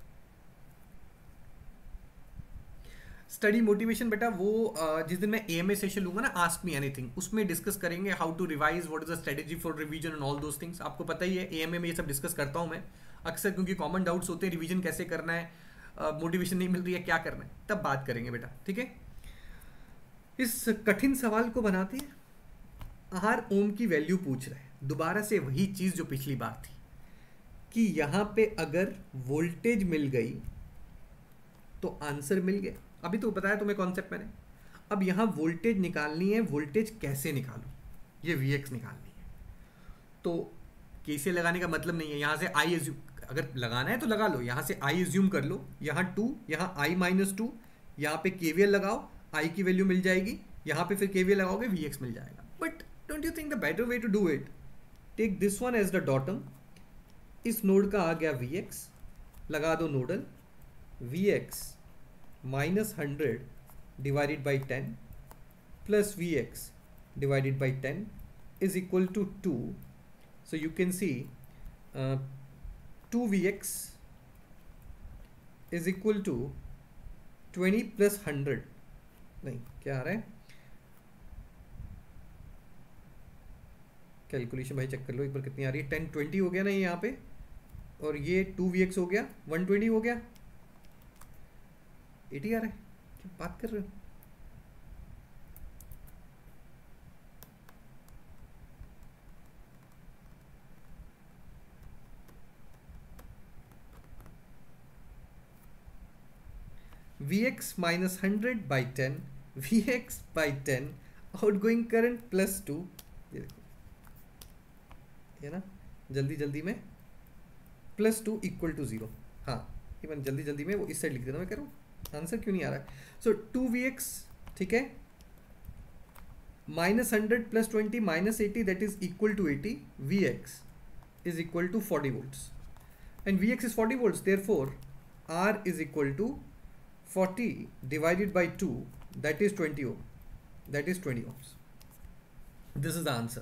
स्टडी मोटिवेशन बेटा वो जिस दिन मैं AMA सेशन लूंगा ना, आस्क मी एनीथिंग, उसमें डिस्कस करेंगे how to revise, what is the strategy for revision and all those things. आपको पता ही है AMA में ये सब डिस्कस करता हूँ मैं अक्सर, क्योंकि कॉमन डाउट्स होते हैं, रिवीजन कैसे करना है, मोटिवेशन नहीं मिल रही है क्या करना है, तब बात करेंगे बेटा, ठीक है। इस कठिन सवाल को बनाते हैं। आर ओम की वैल्यू पूछ रहा है, दोबारा से वही चीज़ जो पिछली बार थी कि यहाँ पे अगर वोल्टेज मिल गई तो आंसर मिल गया। अभी तो बताया तुम्हें कॉन्सेप्ट मैंने। अब यहाँ वोल्टेज निकालनी है, वोल्टेज कैसे निकालूं? ये Vx निकालनी है। तो कैसे लगाने का मतलब नहीं है, यहाँ से I एज्यूम, अगर लगाना है तो लगा लो, यहाँ से I एज्यूम कर लो, यहाँ 2, यहाँ I-2, यहाँ पे KVL लगाओ, I की वैल्यू मिल जाएगी, यहाँ पे फिर KVL लगाओगे, Vx मिल जाएगा। But don't you think the better way to do it, take this one as the datum, इस नोड का आ गया Vx, लगा दो nodal, Vx -100 divided by 10 plus Vx divided by 10 is equal to 2. So you can see 2 Vx is equal to 20 plus 100, नहीं क्या आ रहा है, कैलकुलेशन भाई चेक कर लो एक बार कितनी आ रही है। 10 20 हो गया ना ये यहाँ पे, और ये 2 Vx हो गया, 120 हो गया, 80 आ रहा है। क्या बात कर रहे हो? Vx minus 100 by 10, Vx by 10, outgoing current plus 2, ये देखो ये ना, जल्दी जल्दी में प्लस 2 इक्वल टू 0। हाँ इवन जल्दी जल्दी में वो इस साइड लिख देना, मैं कह रहा हूँ आंसर क्यों नहीं आ रहा है। सो 2Vx, ठीक है, minus 100 plus 20 minus 80, that is equal to 80, Vx is equal to 40 volts, and Vx is 40 volts, therefore R is equal to 40 divided by 2, that is 20 ohm, that is 20 ohms. This is the answer.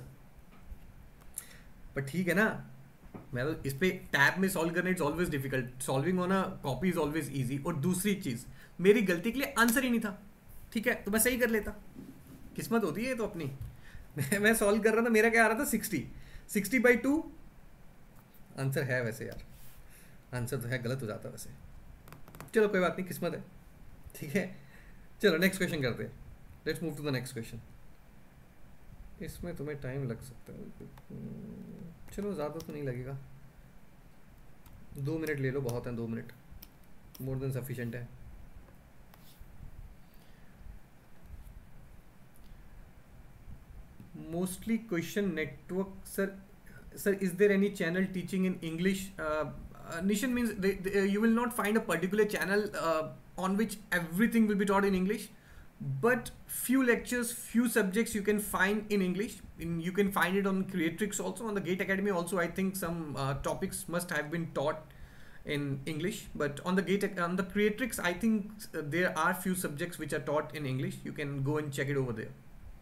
पर ठीक है ना, मैं तो इस पे टैब में सॉल्व करना it's always difficult, solving on a copy is always easy. और दूसरी चीज, मेरी गलती के लिए आंसर ही नहीं था, ठीक है, तो मैं सही कर लेता, किस्मत होती है तो अपनी। मैं सॉल्व कर रहा था, मेरा क्या आ रहा था 60 by 2, आंसर है वैसे यार, आंसर तो है, गलत हो जाता वैसे, चलो कोई बात नहीं, किस्मत है, ठीक है। चलो नेक्स्ट क्वेश्चन करते हैं, let's move to the next question. इसमें तुम्हें टाइम लग सकता है, चलो ज़्यादा तो नहीं लगेगा, 2 मिनट ले लो, बहुत है 2 मिनट, मोर देन सफिशिएंट है। Mostly question network, sir is there any channel teaching in English? Nishan means you will not find a particular channel on which everything will be taught in English, but few lectures, few subjects you can find in English. You can find it on Creatrix also, on the Gate Academy also. I think some topics must have been taught in English, but on the Creatrix, I think there are few subjects which are taught in English. You can go and check it over there.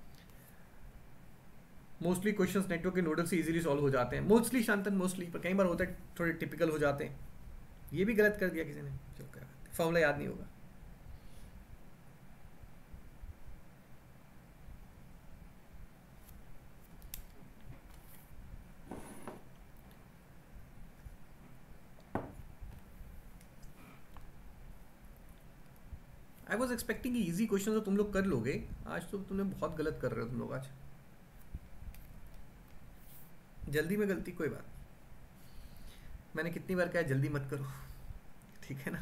Mostly questions network के नोडल से इजीली सॉल्व हो जाते हैं, मोस्टली शांतन, मोस्टली, पर कई बार होता है थोड़े टिपिकल हो जाते हैं। ये भी गलत कर दिया किसी ने, चलो क्या, फॉर्मूला याद नहीं होगा। आई वॉज एक्सपेक्टिंग कि ईजी क्वेश्चन तो तुम लोग कर लोगे, आज तो तुमने बहुत गलत कर रहे हो तुम लोग आज, जल्दी में गलती, कोई बात, मैंने कितनी बार कहा जल्दी मत करो, ठीक है ना।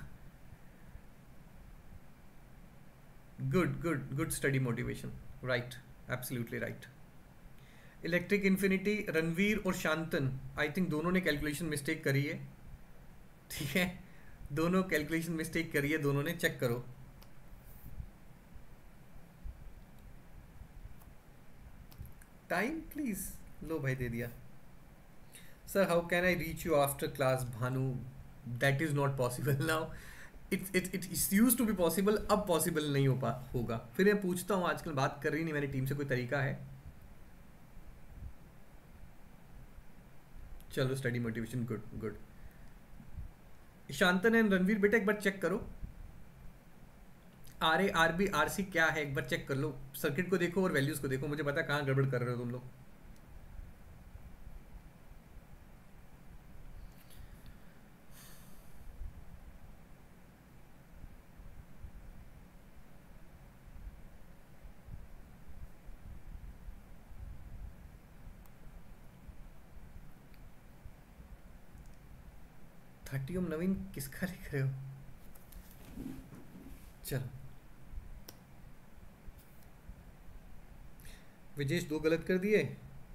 Good good good study motivation, right, absolutely right. Electric infinity, Ranveer और शांतन, आई थिंक दोनों ने कैलकुलेशन मिस्टेक करी है, ठीक है, दोनों कैलकुलेशन मिस्टेक करी है, दोनों ने, चेक करो। टाइम प्लीज, लो भाई दे दिया। Sir, how can I reach you after class? Bhanu, that is not possible now. It used to be possible, अब possible नहीं होगा। फिर मैं पूछता हूँ, आजकल बात कर रही नहीं मेरी टीम से, कोई तरीका है? चलो study motivation, good good. Shantan and Ranveer, बेटा एक बार चेक करो, RA RB RC क्या है, एक बार चेक कर लो, सर्किट को देखो और वैल्यूज को देखो, मुझे पता है कहाँ गड़बड़ कर रहे हो तुम लोग। ओम नवीन किसका लिख रहे हो? चलो विजेश 2 गलत कर दिए।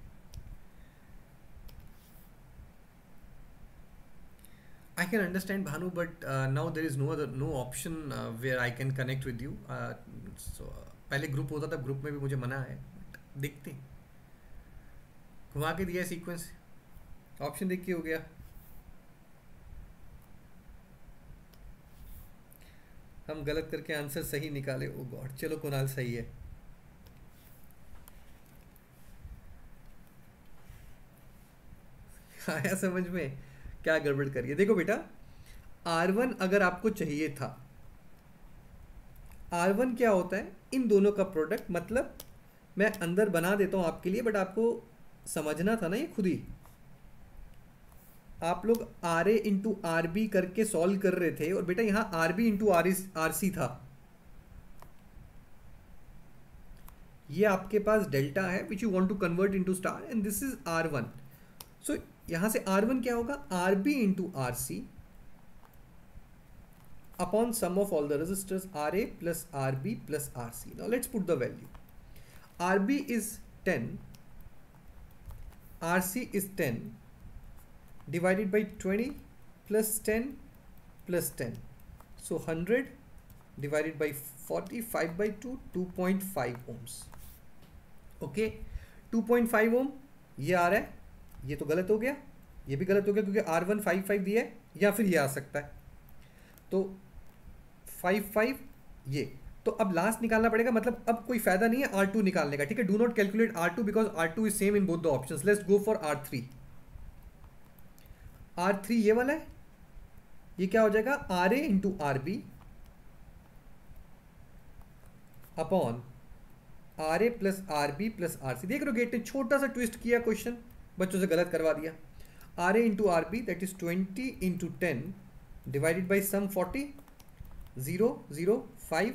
I can understand Bhanu, but now there is no option where I can connect with you. So पहले ग्रुप होता था, ग्रुप में भी मुझे मना है, देखते घुमा के दिया सीक्वेंस, ऑप्शन देख के हो गया। हम गलत करके आंसर सही निकाले, ओ गॉड, चलो कुणाल सही है। आया समझ में क्या गड़बड़ करिए? देखो बेटा, R1 अगर आपको चाहिए था, R1 क्या होता है, इन दोनों का प्रोडक्ट, मतलब मैं अंदर बना देता हूं आपके लिए, बट आपको समझना था ना ये खुद ही। आप लोग RA इंटू RB करके सॉल्व कर रहे थे, और बेटा यहां RB इंटू RC था, ये आपके पास डेल्टा है which you want to convert into star, and this is R1। So यहां से R1 क्या होगा, RB into RC, upon sum of all the resistors RA plus RB plus RC. Now let's put the value. RB is 10, RC is 10 divided by 20 plus 10 plus 10. So 100 divided by 45 by 2, 2.5 ohms. Okay 2.5 ohm ये आ रहा है, ये तो गलत हो गया, ये भी गलत हो गया क्योंकि R1 55 दिया है, या फिर ये आ सकता है तो 55 ये। तो अब लास्ट निकालना पड़ेगा, मतलब अब कोई फायदा नहीं है R2 निकालने का, ठीक है। Do not calculate R2 because R2 is same in both the options. Let's go for R3। R3 ये वाला है, ये क्या हो जाएगा RA into RB upon RA plus RB plus RC। देख रहे हो गेट ने छोटा सा ट्विस्ट किया, क्वेश्चन बच्चों से गलत करवा दिया। RA into RB that is 20 into 10 divided by sum 40 0 0 5,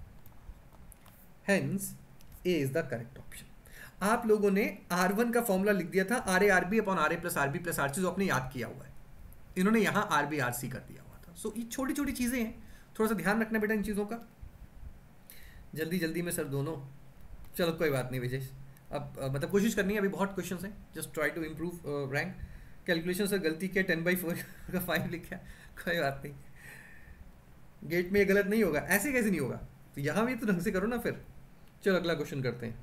hence A is the correct option. आप लोगों ने R1 का फॉर्मूला लिख दिया था RA RB upon RA plus RB plus RC, जो आपने याद किया हुआ है। इन्होंने यहाँ RB RC कर दिया हुआ था। सो ये छोटी छोटी चीज़ें हैं, थोड़ा सा ध्यान रखना बेटा इन चीज़ों का। जल्दी जल्दी में सर दोनों, चलो कोई बात नहीं विजय, अब मतलब कोशिश करनी है, अभी बहुत क्वेश्चंस हैं, just try to improve rank. Calculation से गलती किया, 10/4 का 5 लिखा, कोई बात नहीं, गेट में ये गलत नहीं होगा, ऐसे कैसे नहीं होगा, तो यहाँ भी तो ढंग से करो ना फिर। चलो अगला क्वेश्चन करते हैं।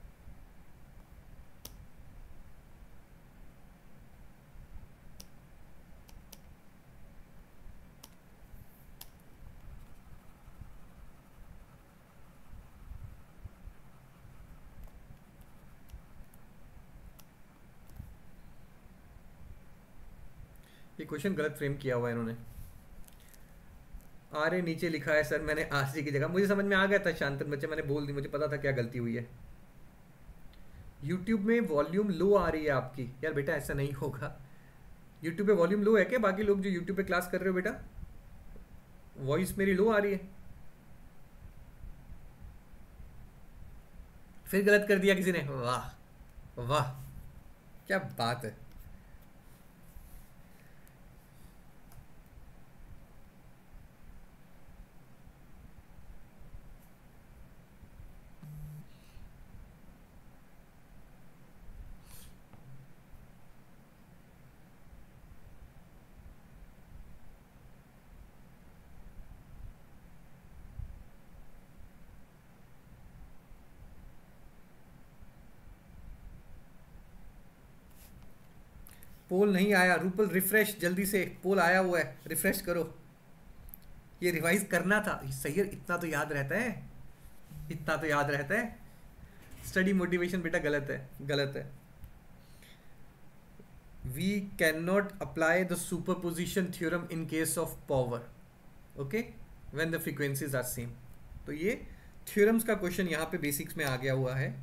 ये क्वेश्चन गलत फ्रेम किया हुआ है इन्होंने। आर ए नीचे लिखा है सर, मैंने आरसी की जगह, मुझे समझ में आ गया था शांतन बच्चे, मैंने बोल दी, मुझे पता था क्या गलती हुई है। यूट्यूब में वॉल्यूम लो आ रही है आपकी, यार बेटा ऐसा नहीं होगा। यूट्यूब पे वॉल्यूम लो है क्या? बाकी लोग जो यूट्यूब पे क्लास कर रहे हो बेटा, वॉइस मेरी लो आ रही है? फिर गलत कर दिया किसी ने, वाह वाह क्या बात है। पोल नहीं आया, रूपल रिफ्रेश जल्दी से, पोल आया हुआ है, रिफ्रेश करो। ये रिवाइज करना था, सही है, इतना तो याद रहता है, इतना तो याद रहता है। स्टडी मोटिवेशन बेटा गलत है, गलत है। We can not apply the superposition theorem in case of power, okay, when the frequencies are same. तो ये थ्योरम्स का क्वेश्चन यहाँ पे बेसिक्स में आ गया हुआ है।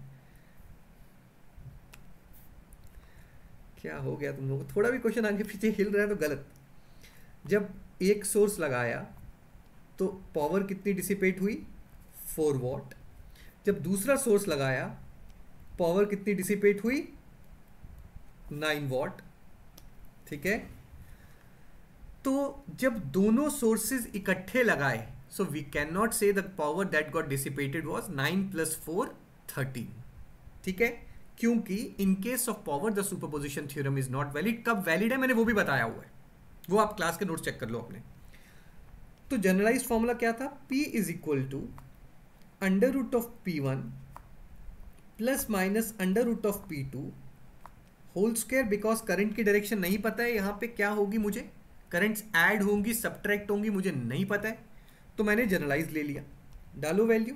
क्या हो गया तुम लोग, थोड़ा भी क्वेश्चन आगे पीछे हिल रहा है तो गलत। जब एक सोर्स लगाया तो पावर कितनी डिसिपेट हुई? 4 वॉट। जब दूसरा सोर्स लगाया पावर कितनी डिसिपेट हुई? 9 वॉट, ठीक है। तो जब दोनों सोर्सेज इकट्ठे लगाए, so we can not say the power that got dissipated was 9 + 4 13, ठीक है, क्योंकि in case of power the superposition theorem is not valid. कब वैलिड है मैंने वो भी बताया हुआ है, वो आप क्लास के नोट्स चेक कर लो अपने। तो जनरलाइज्ड फॉर्मूला क्या था? P is equal to √of P1 plus minus √of P2 whole square. Because current की डायरेक्शन नहीं पता है, यहाँ पे क्या होगी, मुझे करंट्स ऐड होंगी सब्ट्रैक्ट होंगी मुझे नहीं पता है, तो मैंने जनरलाइज ले लिया। डालो value,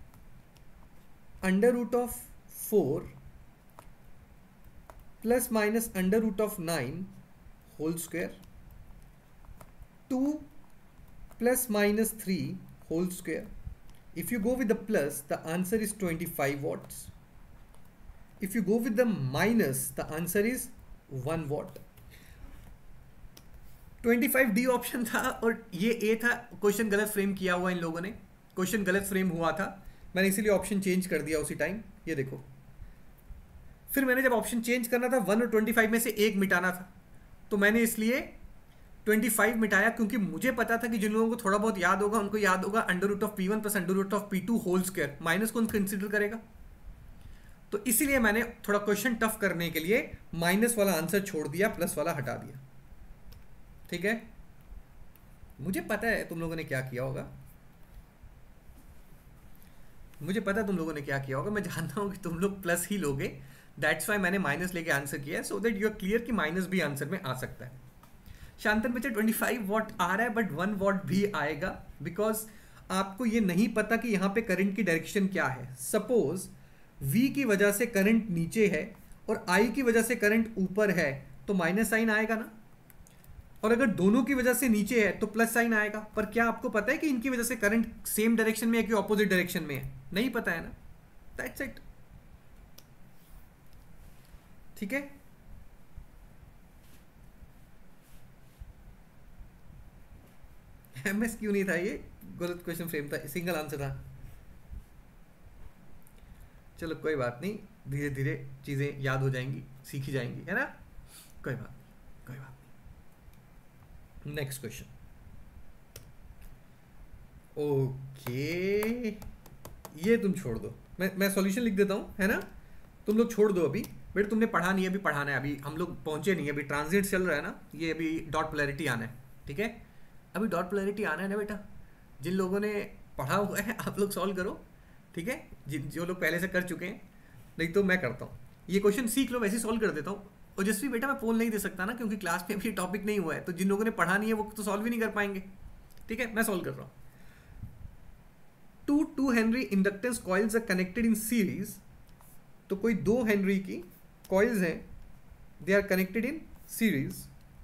√of 4 plus minus √of 9 whole square, 2 plus minus 3 whole square. If you go with the plus, the answer is 25 watts. If you go with the minus, the answer is 1 watt. 25D option था और ये A था। क्वेश्चन गलत फ्रेम किया हुआ इन लोगों ने, क्वेश्चन गलत फ्रेम हुआ था, मैंने इसीलिए ऑप्शन चेंज कर दिया उसी टाइम। ये देखो, फिर मैंने जब ऑप्शन चेंज करना था 1 और 25 में से एक मिटाना था, तो मैंने इसलिए 25 मिटाया क्योंकि मुझे पता था कि जिन लोगों को थोड़ा बहुत याद होगा उनको याद होगा under root of P1 plus under root of P2 whole square, minus कौन कंसिडर करेगा। तो इसीलिए मैंने थोड़ा क्वेश्चन टफ करने के लिए माइनस वाला आंसर छोड़ दिया, प्लस वाला हटा दिया। ठीक है, मुझे पता है तुम लोगों ने क्या किया होगा, मुझे पता है तुम लोगों ने क्या किया होगा, मैं जानता हूं कि तुम लोग प्लस ही लोगे, दैट्स वाई मैंने माइनस लेके आंसर किया है, so that you are clear कि माइनस भी आंसर में आ सकता है। शांतन बच्चे 25 वॉट आ रहा है बट 1 वॉट भी आएगा, बिकॉज आपको ये नहीं पता कि यहाँ पे करंट की डायरेक्शन क्या है। सपोज V की वजह से करंट नीचे है और I की वजह से करंट ऊपर है तो माइनस साइन आएगा ना, और अगर दोनों की वजह से नीचे है तो प्लस साइन आएगा। पर क्या आपको पता है कि इनकी वजह से करंट सेम डायरेक्शन में है कि ऑपोजिट डायरेक्शन में है? नहीं पता है ना, दैट्स इट। ठीक है, MS क्यों नहीं था, ये गलत क्वेश्चन फ्रेम था, सिंगल आंसर था। चलो कोई बात नहीं, धीरे धीरे चीजें याद हो जाएंगी, सीखी जाएंगी, है ना, कोई बात नहीं, कोई बात नहीं। नेक्स्ट क्वेश्चन, ओके, ये तुम छोड़ दो, मैं सॉल्यूशन लिख देता हूँ, है ना, तुम लोग छोड़ दो अभी, बेटा तुमने पढ़ा नहीं है, अभी पढ़ाना है, अभी हम लोग पहुंचे नहीं, अभी ट्रांजिट चल रहा है ना, ये अभी डॉट पोलैरिटी आना है। ठीक है, अभी डॉट पोलैरिटी आना है ना बेटा, जिन लोगों ने पढ़ा हुआ है आप लोग सॉल्व करो। ठीक है, जो लोग पहले से कर चुके हैं, नहीं तो मैं करता हूँ ये क्वेश्चन, सीख लो, वैसे सॉल्व कर देता हूँ। और जैसे बेटा मैं पोल नहीं दे सकता ना, क्योंकि क्लास में अभी टॉपिक नहीं हुआ है, तो जिन लोगों ने पढ़ा नहीं है वो तो सॉल्व ही नहीं कर पाएंगे। ठीक है, मैं सॉल्व कर रहा हूँ। Two henry inductance coils are connected in series, तो कोई 2 हेनरी की कॉइल्स हैं, they are connected in series,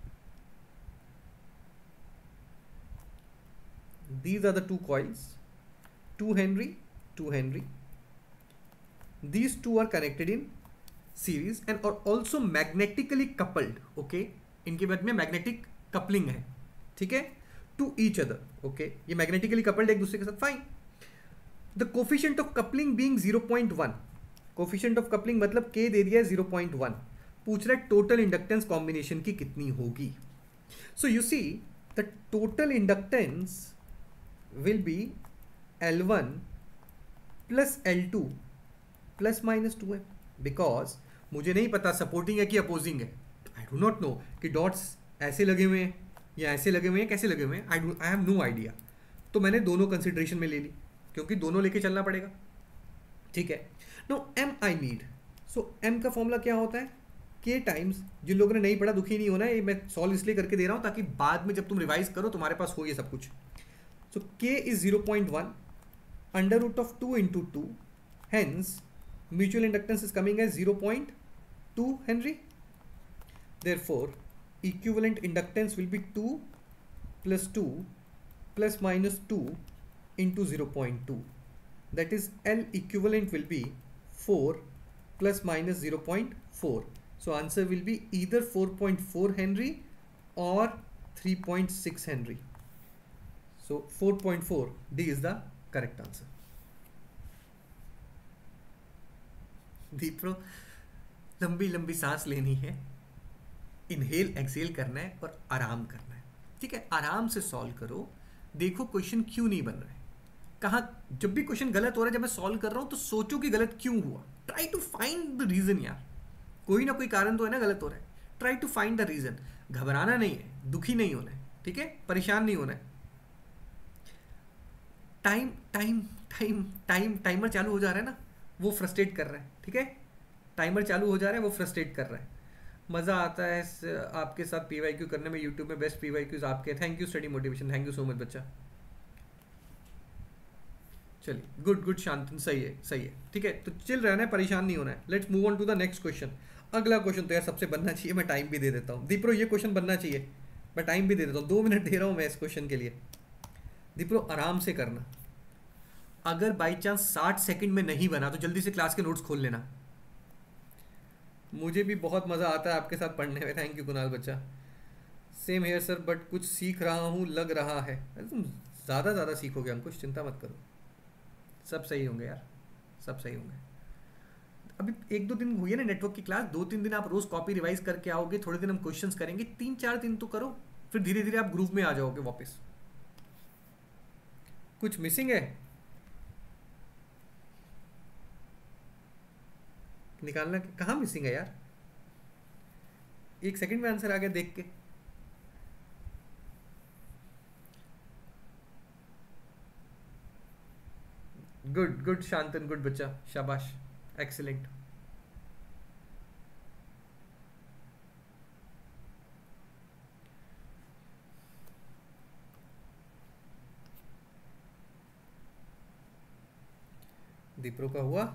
these are the two coils, 2 Henry, 2 Henry, these two are connected in series and are also magnetically coupled, okay, इनके बीच में मैग्नेटिक कपलिंग है। ठीक है, to each other, okay, ये मैग्नेटिकली कपल्ड एक दूसरे के साथ, fine. the coefficient of coupling being 0.1, coefficient of coupling मतलब K दे दिया है 0.1, पूछ रहा है टोटल इंडक्टेंस कॉम्बिनेशन की कितनी होगी। so you see the total inductance will be L1 plus L2 plus minus 2 है, बिकॉज मुझे नहीं पता सपोर्टिंग है कि अपोजिंग है, आई डू नॉट नो कि डॉट्स ऐसे लगे हुए हैं या ऐसे लगे हुए हैं, कैसे लगे हुए हैं, आई हैव नो आइडिया। तो मैंने दोनों कंसिडरेशन में ले ली, क्योंकि दोनों लेके चलना पड़ेगा। ठीक है, no M I need, so M का फॉर्मूला क्या होता है, के टाइम्स, जिन लोगों ने नहीं पढ़ा दुखी नहीं होना है, ये मैं सॉल्व इसलिए करके दे रहा हूँ ताकि बाद में जब तुम रिवाइज करो तुम्हारे पास हो ये सब कुछ। So K is 0.1 under root of 2 into 2, hence mutual inductance is coming as 0.2 Henry. Therefore equivalent inductance will be 2 plus 2 plus minus 2 into 0.2, that is L equivalent will be 4 plus minus 0.4, so answer will be either 4.4 Henry or 3.6 Henry. So 4.4, D is the correct answer. दीप्रो, लंबी लंबी सांस लेनी है, इनहेल एक्सेल करना है और आराम करना है। ठीक है, आराम से सॉल्व करो, देखो क्वेश्चन क्यों नहीं बन रहा है, कहाँ, जब भी क्वेश्चन गलत हो रहा है, जब मैं सॉल्व कर रहा हूँ तो सोचो कि गलत क्यों हुआ, try to find the reason यार, कोई ना कोई कारण तो है ना गलत हो रहा है, try to find the reason. घबराना नहीं है, दुखी नहीं होना है, ठीक है, परेशान नहीं होना है। टाइमर चालू हो जा रहा है ना, वो फ्रस्ट्रेट कर रहा है। ठीक है, टाइमर चालू हो जा रहा है, वो फ्रस्ट्रेट कर रहा है। मज़ा आता है आपके साथ PYQ करने में, यूट्यूब में बेस्ट PYQs आपके। Thank you study motivation, thank you so much बच्चा। चलिए, गुड शांतन, सही है सही है। ठीक है, तो चिल रहना है, परेशान नहीं होना है। Let's move on to the next question. अगला क्वेश्चन तो यार सबसे बनना चाहिए, मैं टाइम भी दे देता हूँ। दीप्रो ये क्वेश्चन बनना चाहिए, मैं टाइम भी दे देता हूँ, 2 मिनट दे रहा हूँ मैं इस क्वेश्चन के लिए। दीप्रो आराम से करना, अगर बाई चांस 60 सेकंड में नहीं बना तो जल्दी से क्लास के नोट्स खोल लेना। मुझे भी बहुत मज़ा आता है आपके साथ पढ़ने में। थैंक यू कुणाल बच्चा। सेम हेयर सर, बट कुछ सीख रहा हूँ लग रहा है। तुम ज़्यादा सीखोगे अंकुश, चिंता मत करो, सब सही होंगे यार, सब सही होंगे। अभी 1-2 दिन हुई है ना नेटवर्क की क्लास, 2-3 दिन आप रोज़ कॉपी रिवाइज करके आओगे, थोड़े दिन हम क्वेश्चंस करेंगे, 3-4 दिन तो करो, फिर धीरे धीरे आप ग्रुप में आ जाओगे वापस। कुछ मिसिंग है, निकालना कहाँ मिसिंग है यार, एक सेकंड में आंसर आ गया देख के। गुड गुड शांतन, गुड बच्चा, शाबाश, एक्सीलेंट। दीप्रो का हुआ,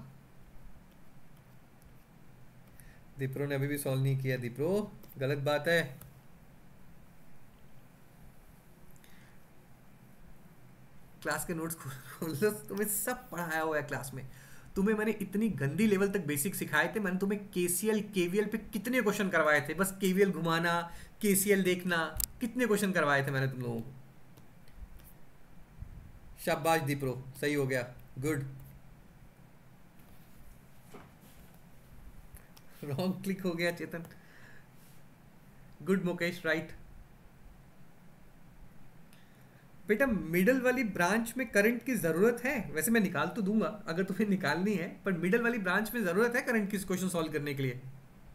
दीप्रो ने अभी भी सॉल्व नहीं किया, दीप्रो गलत बात है। क्लास के नोट्स खोल लो, तुम्हें सब पढ़ाया हुआ है क्लास में। तुम्हें मैंने इतनी गंदी लेवल तक बेसिक सिखाए थे, मैंने तुम्हें केसीएल केवीएल पे कितने क्वेश्चन करवाए थे, बस केवीएल घुमाना, केसीएल देखना, कितने क्वेश्चन करवाए थे मैंने तुम लोगों को। शाबाश दीप्रो, सही हो गया, गुड। रॉन्ग क्लिक हो गया चेतन, गुड मुकेश, राइट। बेटा मिडल वाली ब्रांच में करंट की जरूरत है, वैसे मैं निकाल तो दूंगा अगर तुम्हें निकालनी है, पर मिडल वाली ब्रांच में जरूरत है करंट की क्वेश्चन सॉल्व करने के लिए।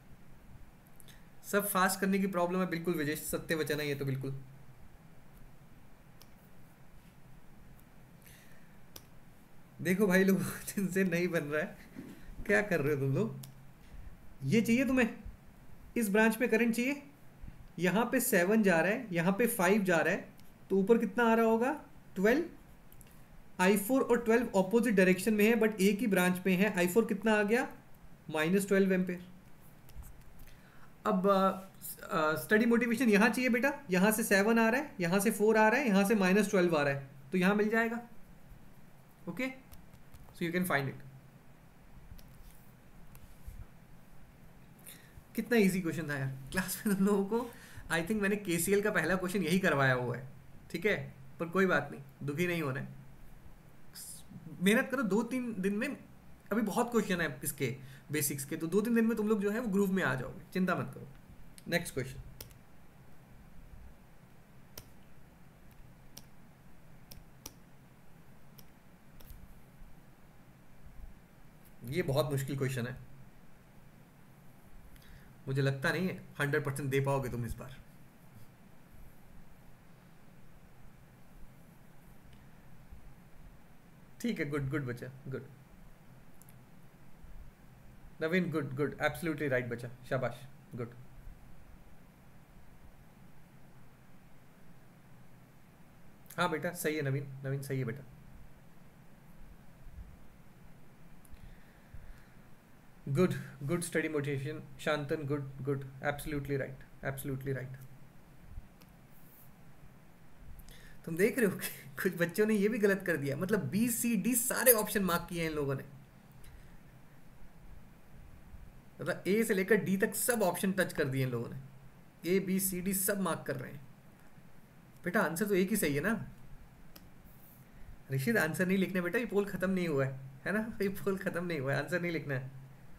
सब फास्ट करने की प्रॉब्लम है, बिल्कुल विजय, सत्य वचन है ये तो, बिल्कुल। देखो भाई लोग जिनसे नहीं बन रहा है, क्या कर रहे हो तुम लोग। ये चाहिए तुम्हें, इस ब्रांच में करंट चाहिए, यहाँ पे 7 जा रहा है, यहाँ पे 5 जा रहा है, तो ऊपर कितना आ रहा होगा 12। I4 और 12 ऑपोजिट डायरेक्शन में है, बट एक ही ब्रांच में है। I4 कितना आ गया -12 एम्पेयर। अब स्टडी मोटिवेशन यहाँ चाहिए बेटा, यहाँ से 7 आ रहा है, यहाँ से 4 आ रहा है, यहाँ से -12 आ रहा है, तो यहाँ मिल जाएगा। Okay, so you can find it. कितना इजी क्वेश्चन था यार, क्लास में तुम लोगों को आई थिंक मैंने केसीएल का पहला क्वेश्चन यही करवाया हुआ है, ठीक है। पर कोई बात नहीं, दुखी नहीं होना है, मेहनत करो। 2-3 दिन में, अभी बहुत क्वेश्चन है इसके बेसिक्स के, तो 2-3 दिन में तुम लोग जो है वो ग्रुप में आ जाओगे, चिंता मत करो। नेक्स्ट क्वेश्चन, ये बहुत मुश्किल क्वेश्चन है, मुझे लगता नहीं है 100% दे पाओगे तुम इस बार। ठीक है, गुड गुड बच्चा, good. Naveen good good, absolutely right बच्चा, शाबाश, गुड। हाँ बेटा सही है नवीन, नवीन सही है बेटा। Good good study motivation Shantan, good good, absolutely right, absolutely right. तुम देख रहे हो कि कुछ बच्चों ने ये भी गलत कर दिया, मतलब बी सी डी सारे ऑप्शन मार्क किए हैं इन लोगों ने, मतलब ए से लेकर डी तक सब ऑप्शन टच कर दिए इन लोगों ने, ए बी सी डी सब मार्क कर रहे हैं। बेटा आंसर तो एक ही सही है ना ऋषिद, आंसर नहीं लिखना बेटा, ये पोल खत्म नहीं हुआ है ना, ये पोल खत्म नहीं हुआ है, आंसर नहीं लिखना है।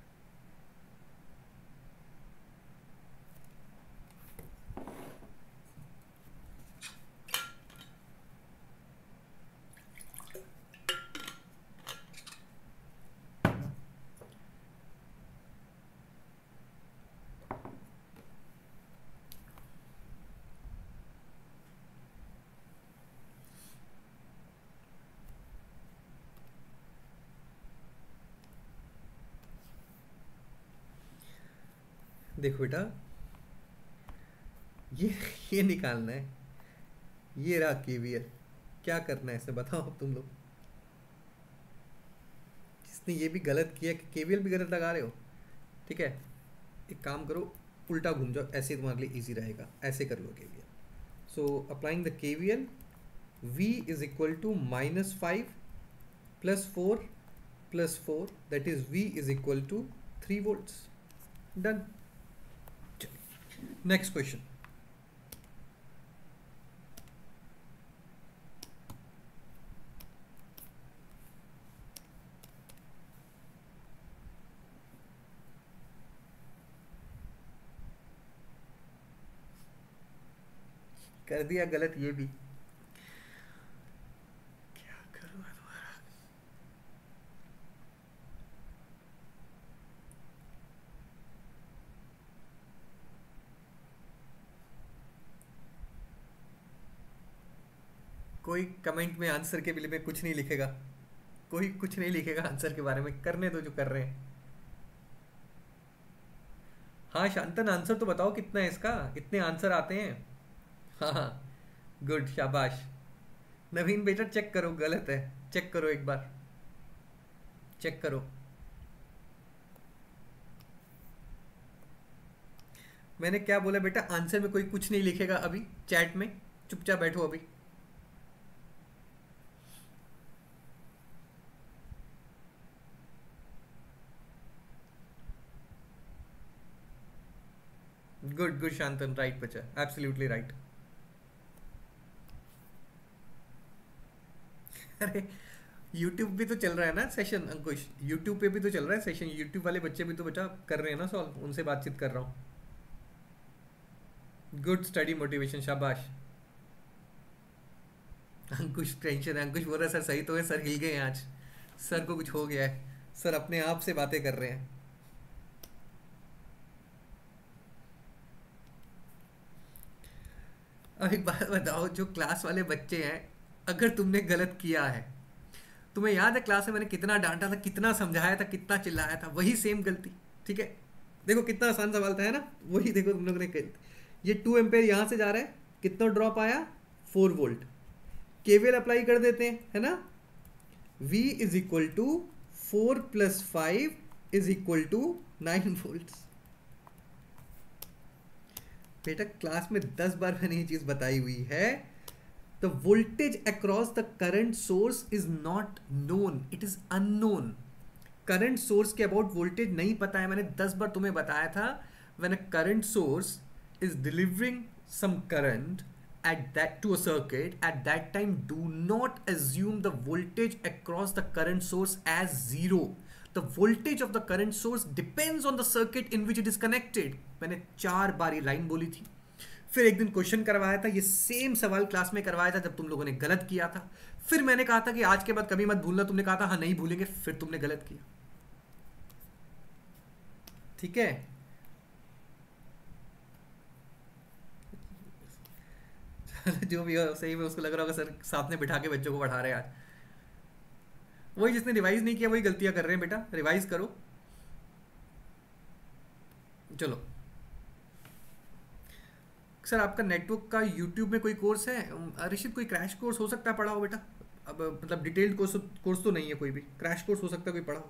देखो बेटा, ये ये निकालना है, ये रहा केवीएल, क्या करना है इसे बताओ अब तुम लोग। जिसने ये भी गलत किया कि केवीएल भी गलत लगा रहे हो, ठीक है, एक काम करो, उल्टा घूम जाओ, ऐसे तुम्हारे लिए इजी रहेगा, ऐसे कर लो KVL. So applying the KVL, V is equal to -5 + 4 + 4, that is V is equal to 3 volts। Done. Next question, कर दिया गलत ये भी, क्या करूँ दोबारा। कोई कमेंट में आंसर के बिल में कुछ नहीं लिखेगा, कोई कुछ नहीं लिखेगा आंसर के बारे में, करने दो जो कर रहे हैं। हाँ शांतन, आंसर तो बताओ कितना है इसका, इतने आंसर आते हैं। हाँ हाँ, गुड, शाबाश। नवीन बेटा चेक करो, गलत है, चेक करो एक बार, चेक करो। मैंने क्या बोला बेटा, आंसर में कोई कुछ नहीं लिखेगा अभी चैट में, चुपचाप बैठो अभी। गुड गुड शांतन, राइट बच्चा, एब्सोल्युटली राइट। अरे यूट्यूब भी तो चल रहा है ना सेशन अंकुश, यूट्यूब पे भी तो चल रहा है सेशन, यूट्यूब वाले बच्चे भी तो बेटा कर रहे हैं ना सॉल्व, उनसे बातचीत कर रहा हूँ। गुड स्टडी मोटिवेशन, शाबाश। अंकुश टेंशन है, अंकुश बोल रहा है सर सही तो है सर, हिल गए हैं आज, सर को कुछ हो गया है, सर अपने आप से बातें कर रहे हैं। अब एक बात बताओ, जो क्लास वाले बच्चे हैं, अगर तुमने गलत किया है, तुम्हें याद है क्लास में मैंने कितना डांटा था, कितना समझाया था, कितना चिल्लाया था, वही सेम गलती, ठीक है। देखो कितना आसान सवाल था, है ना, वही देखो तुम लोगों ने, ये 2 एम्पेयर यहाँ से जा रहा है, कितना ड्रॉप आया, 4 वोल्ट, केवीएल अप्लाई कर देते हैं, है ना। V is equal to 4 + 5 is equal to 9 volt. बेटा क्लास में 10 बार मैंने ये चीज बताई हुई है, the voltage across the current source is not known, it is unknown. Current source के अबाउट वोल्टेज नहीं पता है, मैंने 10 बार तुम्हें बताया था, when a current source is delivering some current at that to a circuit, at that time do not assume the voltage across the current source as zero. The voltage of the current source depends on the circuit in which it is connected. मैंने 4 बार ये लाइन बोली थी। फिर एक दिन क्वेश्चन करवाया था, ये सेम सवाल क्लास में करवाया था जब तुम लोगों ने गलत किया था। फिर मैंने कहा था कि आज के बाद कभी मत भूलना, तुमने कहा था हाँ नहीं भूलेंगे, फिर तुमने गलत किया, ठीक है। जो भी हो सही में उसको लग रहा होगा सर साथ में बिठा के बच्चों को पढ़ा रहे हैं आज, वही जिसने रिवाइज नहीं किया वही गलतियां कर रहे हैं, बेटा रिवाइज करो। चलो सर आपका नेटवर्क का यूट्यूब में कोई कोर्स है, ऋषित कोई क्रैश कोर्स हो सकता है पढ़ाओ बेटा, अब मतलब डिटेल्ड कोर्स तो नहीं है, कोई भी क्रैश कोर्स हो सकता है कोई पढ़ाओ।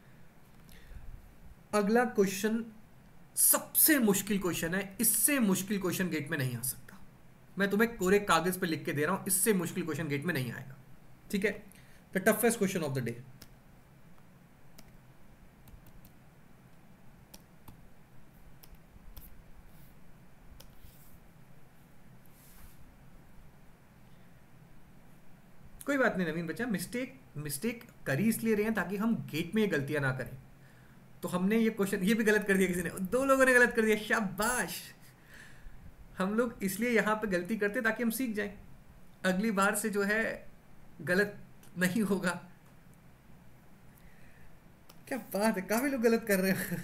अगला क्वेश्चन सबसे मुश्किल क्वेश्चन है, इससे मुश्किल क्वेश्चन गेट में नहीं आ सकता, मैं तुम्हें कोरे कागज पे लिख के दे रहा हूं, इससे मुश्किल क्वेश्चन गेट में नहीं आएगा, ठीक है। The toughest question of the day, कोई बात नहीं नवीन बच्चा, मिस्टेक करी इसलिए रहे हैं ताकि हम गेट में ये गलतियां ना करें। तो हमने ये क्वेश्चन, ये भी गलत कर दिया किसी ने, 2 लोगों ने गलत कर दिया, शाबाश। हम लोग इसलिए यहाँ पे गलती करते हैं ताकि हम सीख जाएं, अगली बार से जो है गलत नहीं होगा। क्या बात है, काफी लोग गलत कर रहे हैं।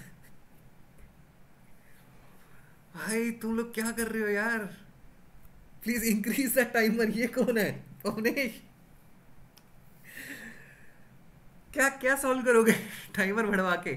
भाई तुम लोग क्या कर रहे हो यार, प्लीज इंक्रीज द टाइमर। ये कौन है, पवनेश? क्या क्या सॉल्व करोगे टाइमर बढ़वा के?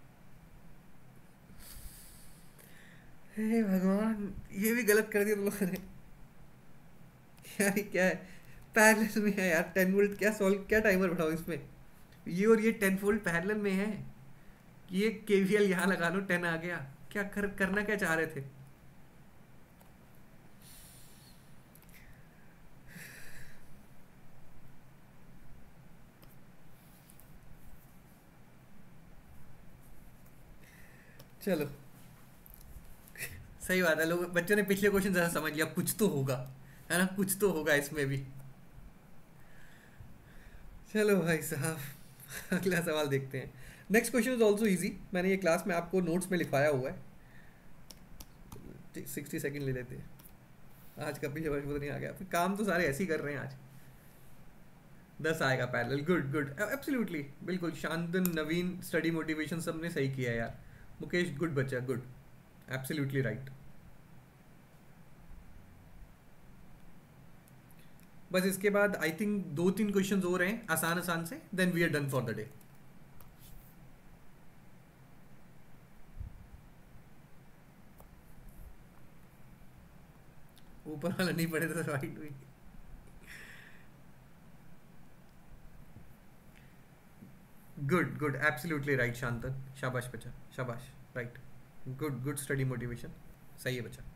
हे भगवान, ये भी गलत कर दिया तुम लोगों ने यार। ये क्या है, पैरेलल में है यार 10 वोल्ट, क्या सॉल्व, क्या टाइमर बढ़ाओ इसमें, ये और ये 10 वोल्ट पैरेलल में है, ये केवीएल यहाँ लगा लो 10 आ गया, क्या करना क्या चाह रहे थे। चलो सही बात है, लोग बच्चों ने पिछले क्वेश्चन जरा समझ लिया, कुछ तो होगा, है ना, कुछ तो होगा इसमें भी। चलो भाई साहब अगला सवाल देखते हैं। Next question is also easy, मैंने ये क्लास में आपको नोट्स में लिखवाया हुआ है, 60 सेकेंड ले लेते हैं, आज कपिल शर्मा नहीं आ गया, फिर काम तो सारे ऐसे ही कर रहे हैं आज। 10 आएगा पैरेलल, गुड गुड एब्सोल्युटली, बिल्कुल। शांतन, नवीन, स्टडी मोटिवेशन सबने सही किया यार। मुकेश गुड बच्चा, गुड, एब्सोल्युटली राइट। बस इसके बाद आई थिंक 2-3 क्वेश्चंस और हैं आसान आसान से, then we are done for the day. ऊपर वाला नहीं पढ़े तो राइट हुई। Good good absolutely right Shantan, शाबाश बच्चा, शाबाश, right, good good study motivation, सही है बच्चा।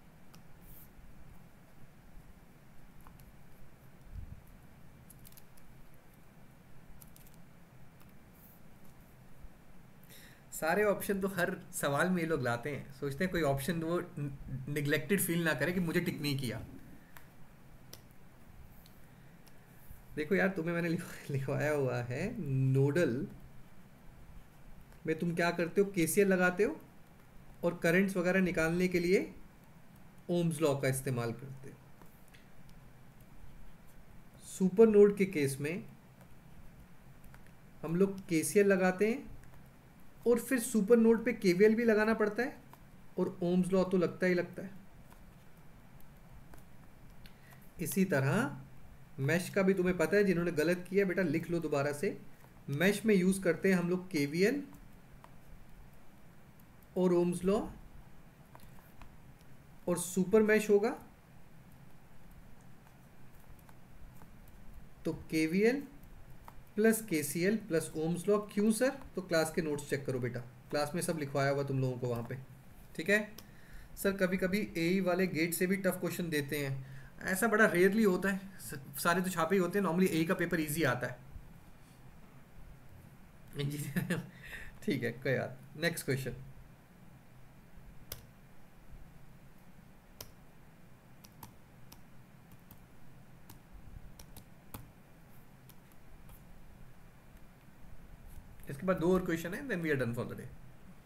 सारे ऑप्शन तो हर सवाल में ये लोग लाते हैं, सोचते हैं कोई ऑप्शन वो निगलेक्टेड फील ना करे कि मुझे टिक नहीं किया। देखो यार, तुम्हें मैंने लिखवाया हुआ है नोडल में तुम क्या करते हो, केसीएल लगाते हो और करंट्स वगैरह निकालने के लिए ओम्स लॉ का इस्तेमाल करते हो। सुपर नोड के केस में हम लोग केसीएल लगाते हैं और फिर सुपर नोड पे केवीएल भी लगाना पड़ता है, और ओम्स लॉ तो लगता ही लगता है। इसी तरह मैश का भी तुम्हें पता है, जिन्होंने गलत किया बेटा लिख लो दोबारा से। मैश में यूज करते हैं हम लोग केवीएल और ओम्स लॉ, और सुपर मैश होगा तो KVL plus KCL plus ohm's law. क्यों सर? तो क्लास के नोट्स चेक करो बेटा, क्लास में सब लिखवाया हुआ तुम लोगों को वहाँ पे, ठीक है सर। कभी कभी एई वाले गेट से भी टफ क्वेश्चन देते हैं, ऐसा बड़ा रेयरली होता है, सारे तो छापे ही होते हैं। नॉर्मली एई का पेपर इजी आता है। ठीक है, कोई बात। Next question. इसके बाद 2 और क्वेश्चन है, then we are done for the day.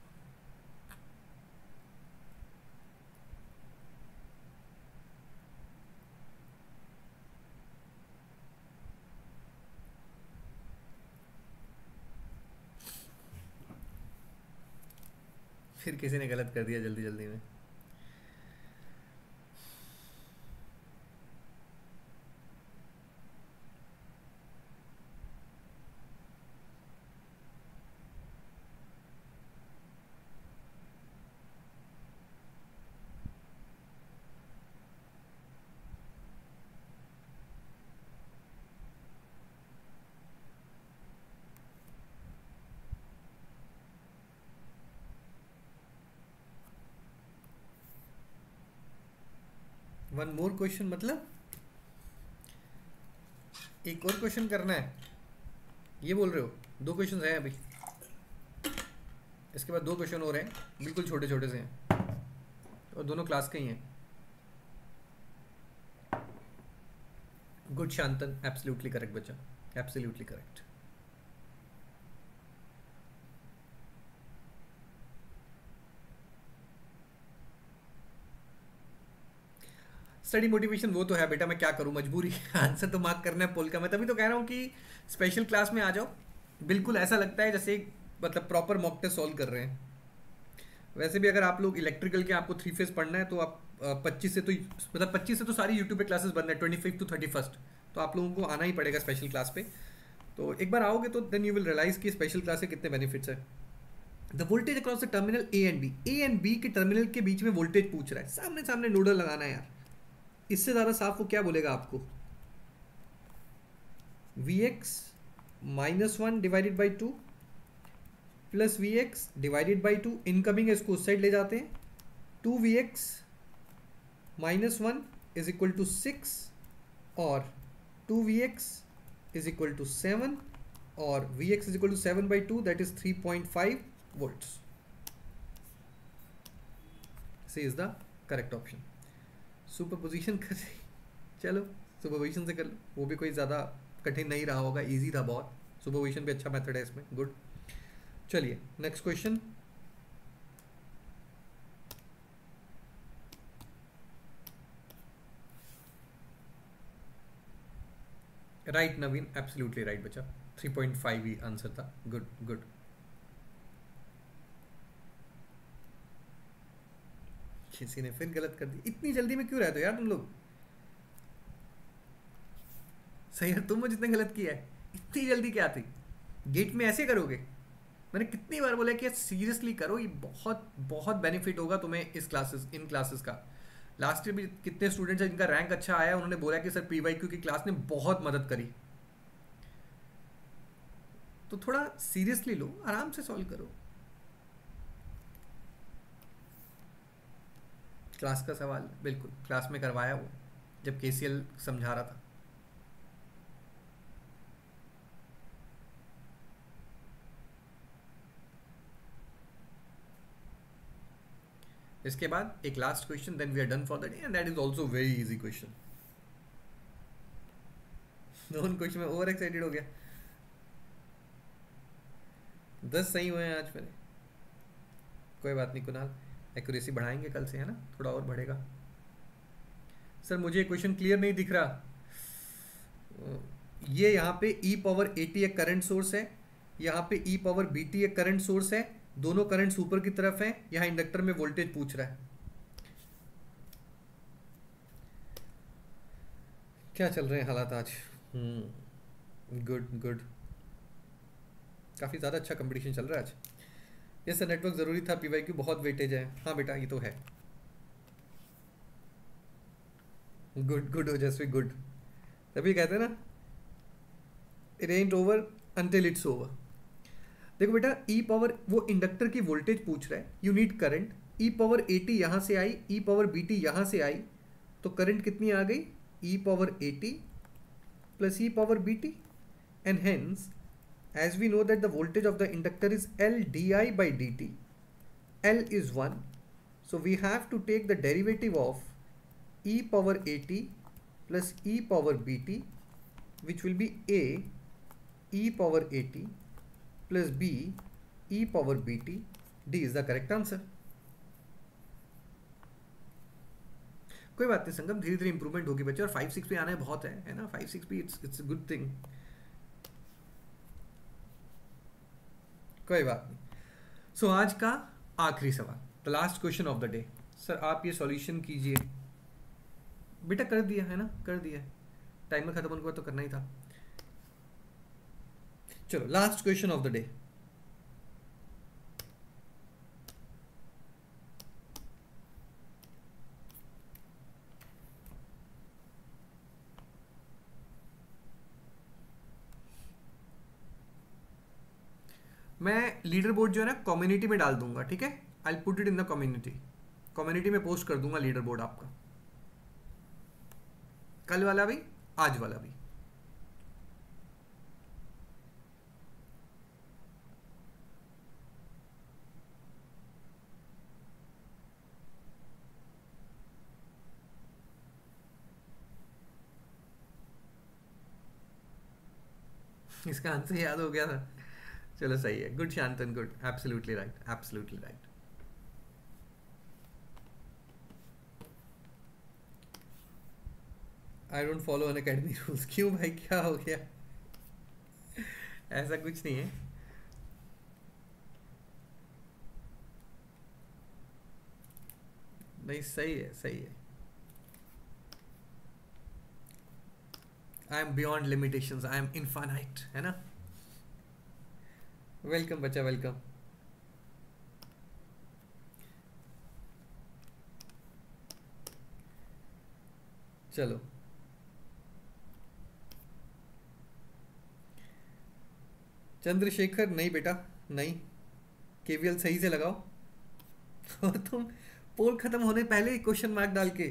फिर किसी ने गलत कर दिया जल्दी जल्दी में। वन मोर क्वेश्चन मतलब एक और क्वेश्चन करना है, ये बोल रहे हो? 2 क्वेश्चन हैं अभी, इसके बाद 2 क्वेश्चन और हैं, बिल्कुल छोटे छोटे से हैं और दोनों क्लास के ही हैं। गुड शांतन, एब्सोल्युटली करेक्ट बच्चा, एब्सोल्युटली करेक्ट। स्टडी मोटिवेशन वो तो है बेटा, मैं क्या करूं, मजबूरी। आंसर तो मार्क करना है पोल का। मैं तभी तो कह रहा हूं कि स्पेशल क्लास में आ जाओ, बिल्कुल ऐसा लगता है जैसे मतलब प्रॉपर मॉक टेस्ट सॉल्व कर रहे हैं। वैसे भी अगर आप लोग इलेक्ट्रिकल के आपको 3 फेज पढ़ना है तो आप 25 से तो मतलब 25 से तो सारी यूट्यूब पे क्लासेस बंद है, 25 to 31, तो आप लोगों को आना ही पड़ेगा स्पेशल क्लास पे। तो एक बार आओगे तो देन यू विल रियलाइज कि स्पेशल क्लास के कितने बेनिफिट्स है। The voltage across the terminal A and B के टर्मिनल के बीच में वोल्टेज पूछ रहा है, सामने सामने नोडल लगाना है यार, इससे ज़्यादा साफ वो क्या बोलेगा आपको? Vx -1 डिवाइडेड बाई 2 प्लस Vx डिवाइडेड बाई 2, इनकमिंग है इसको उस साइड ले जाते हैं। 2Vx -1 इज इक्वल टू 6 और 2Vx इज इक्वल टू 7 और Vx is equal to 7 by 2, that is 3.5 volts. C is the correct option. Superposition कर, चलो सुपरपोजिशन से कर लो, वो भी कोई ज़्यादा कठिन नहीं रहा होगा, इजी था बहुत। सुपरपोजिशन भी अच्छा मेथड है इसमें, गुड। चलिए next question. Right Naveen, absolutely right बच्चा, 3.5 ही आंसर था। Good good. किसी ने फिर गलत कर दी। इतनी जल्दी में क्यों रहते हो यार तुम लोग? सही है, तुम जितने गलत किया है, इतनी जल्दी क्या थी? गेट में ऐसे करोगे? मैंने कितनी बार बोला कि सीरियसली करो, ये बहुत बहुत बेनिफिट होगा तुम्हें इस क्लासेस, इन क्लासेस का। लास्ट ईयर भी कितने स्टूडेंट्स हैं जिनका रैंक अच्छा आया, उन्होंने बोला कि सर पीवाईक्यू की क्लास ने बहुत मदद करी। तो थोड़ा सीरियसली लो, आराम से सॉल्व करो। क्लास का सवाल बिल्कुल क्लास में करवाया वो, जब केसीएल समझा रहा था। इसके बाद एक last question, then we are done for the day, and that is also very easy question. Non question में ओवर एक्साइटेड हो गया। 10 सही हुए हैं आज मेरे। कोई बात नहीं कुणाल, एक्यूरेसी बढ़ाएंगे कल से, है ना, थोड़ा और बढ़ेगा। सर मुझे क्वेश्चन क्लियर नहीं दिख रहा। ये यहाँ पे e पावर AT एक करंट सोर्स है, यहाँ पे e पावर BT एक करंट सोर्स है, दोनों करंट्स ऊपर की तरफ हैं। यहाँ इंडक्टर में वोल्टेज पूछ रहा है। क्या चल रहे हैं हालात आज? गुड गुड, काफ़ी ज़्यादा अच्छा कंपटीशन चल रहा है आज। ये सर नेटवर्क ज़रूरी था, पीवाईक्यू बहुत वेटेज है। हाँ बेटा ये तो है। Good good Ojaswi good. तभी कहते हैं ना, it ain't over until it's over. देखो बेटा, ई पावर वो इंडक्टर की वोल्टेज पूछ रहा है, you need current. E power AT यहाँ से आई, ई पावर BT यहाँ से आई, तो करंट कितनी आ गई? E power AT plus E power BT, and hence as we know that the voltage of the inductor is L di by dt, L is 1, so we have to take the derivative of e power AT plus e power BT, which will be a e power AT plus b e power BT. D is the correct answer. कोई बात नहीं संगम, धीरे धीरे इंप्रूवमेंट होगी बच्चे, और 5-6 पे आना बहुत है ना, 5-6 भी इट्स अ गुड थिंग। कोई बात नहीं। सो आज का आखिरी सवाल, the last question of the day. Sir आप ये सॉल्यूशन कीजिए। बेटा कर दिया है ना, कर दिया, टाइमर खत्म होने के बाद तो करना ही था। चलो last question of the day. मैं लीडर बोर्ड जो है ना कम्युनिटी में डाल दूंगा, ठीक है? I will put it in the community में पोस्ट कर दूंगा लीडर बोर्ड आपका, कल वाला भी आज वाला भी। इसका आंसर याद हो गया था, चलो सही है। Good Shantan, good, absolutely right, absolutely right. I don't follow Unacademy rules. क्यों भाई, क्या हो गया? ऐसा कुछ नहीं है। नहीं सही है, सही है। I am beyond limitations, I am infinite, है ना? वेलकम बच्चा, वेलकम। चलो चंद्रशेखर, नहीं बेटा नहीं, केवीएल सही से लगाओ। और तुम पोल खत्म होने पहले ही क्वेश्चन मार्क डाल के।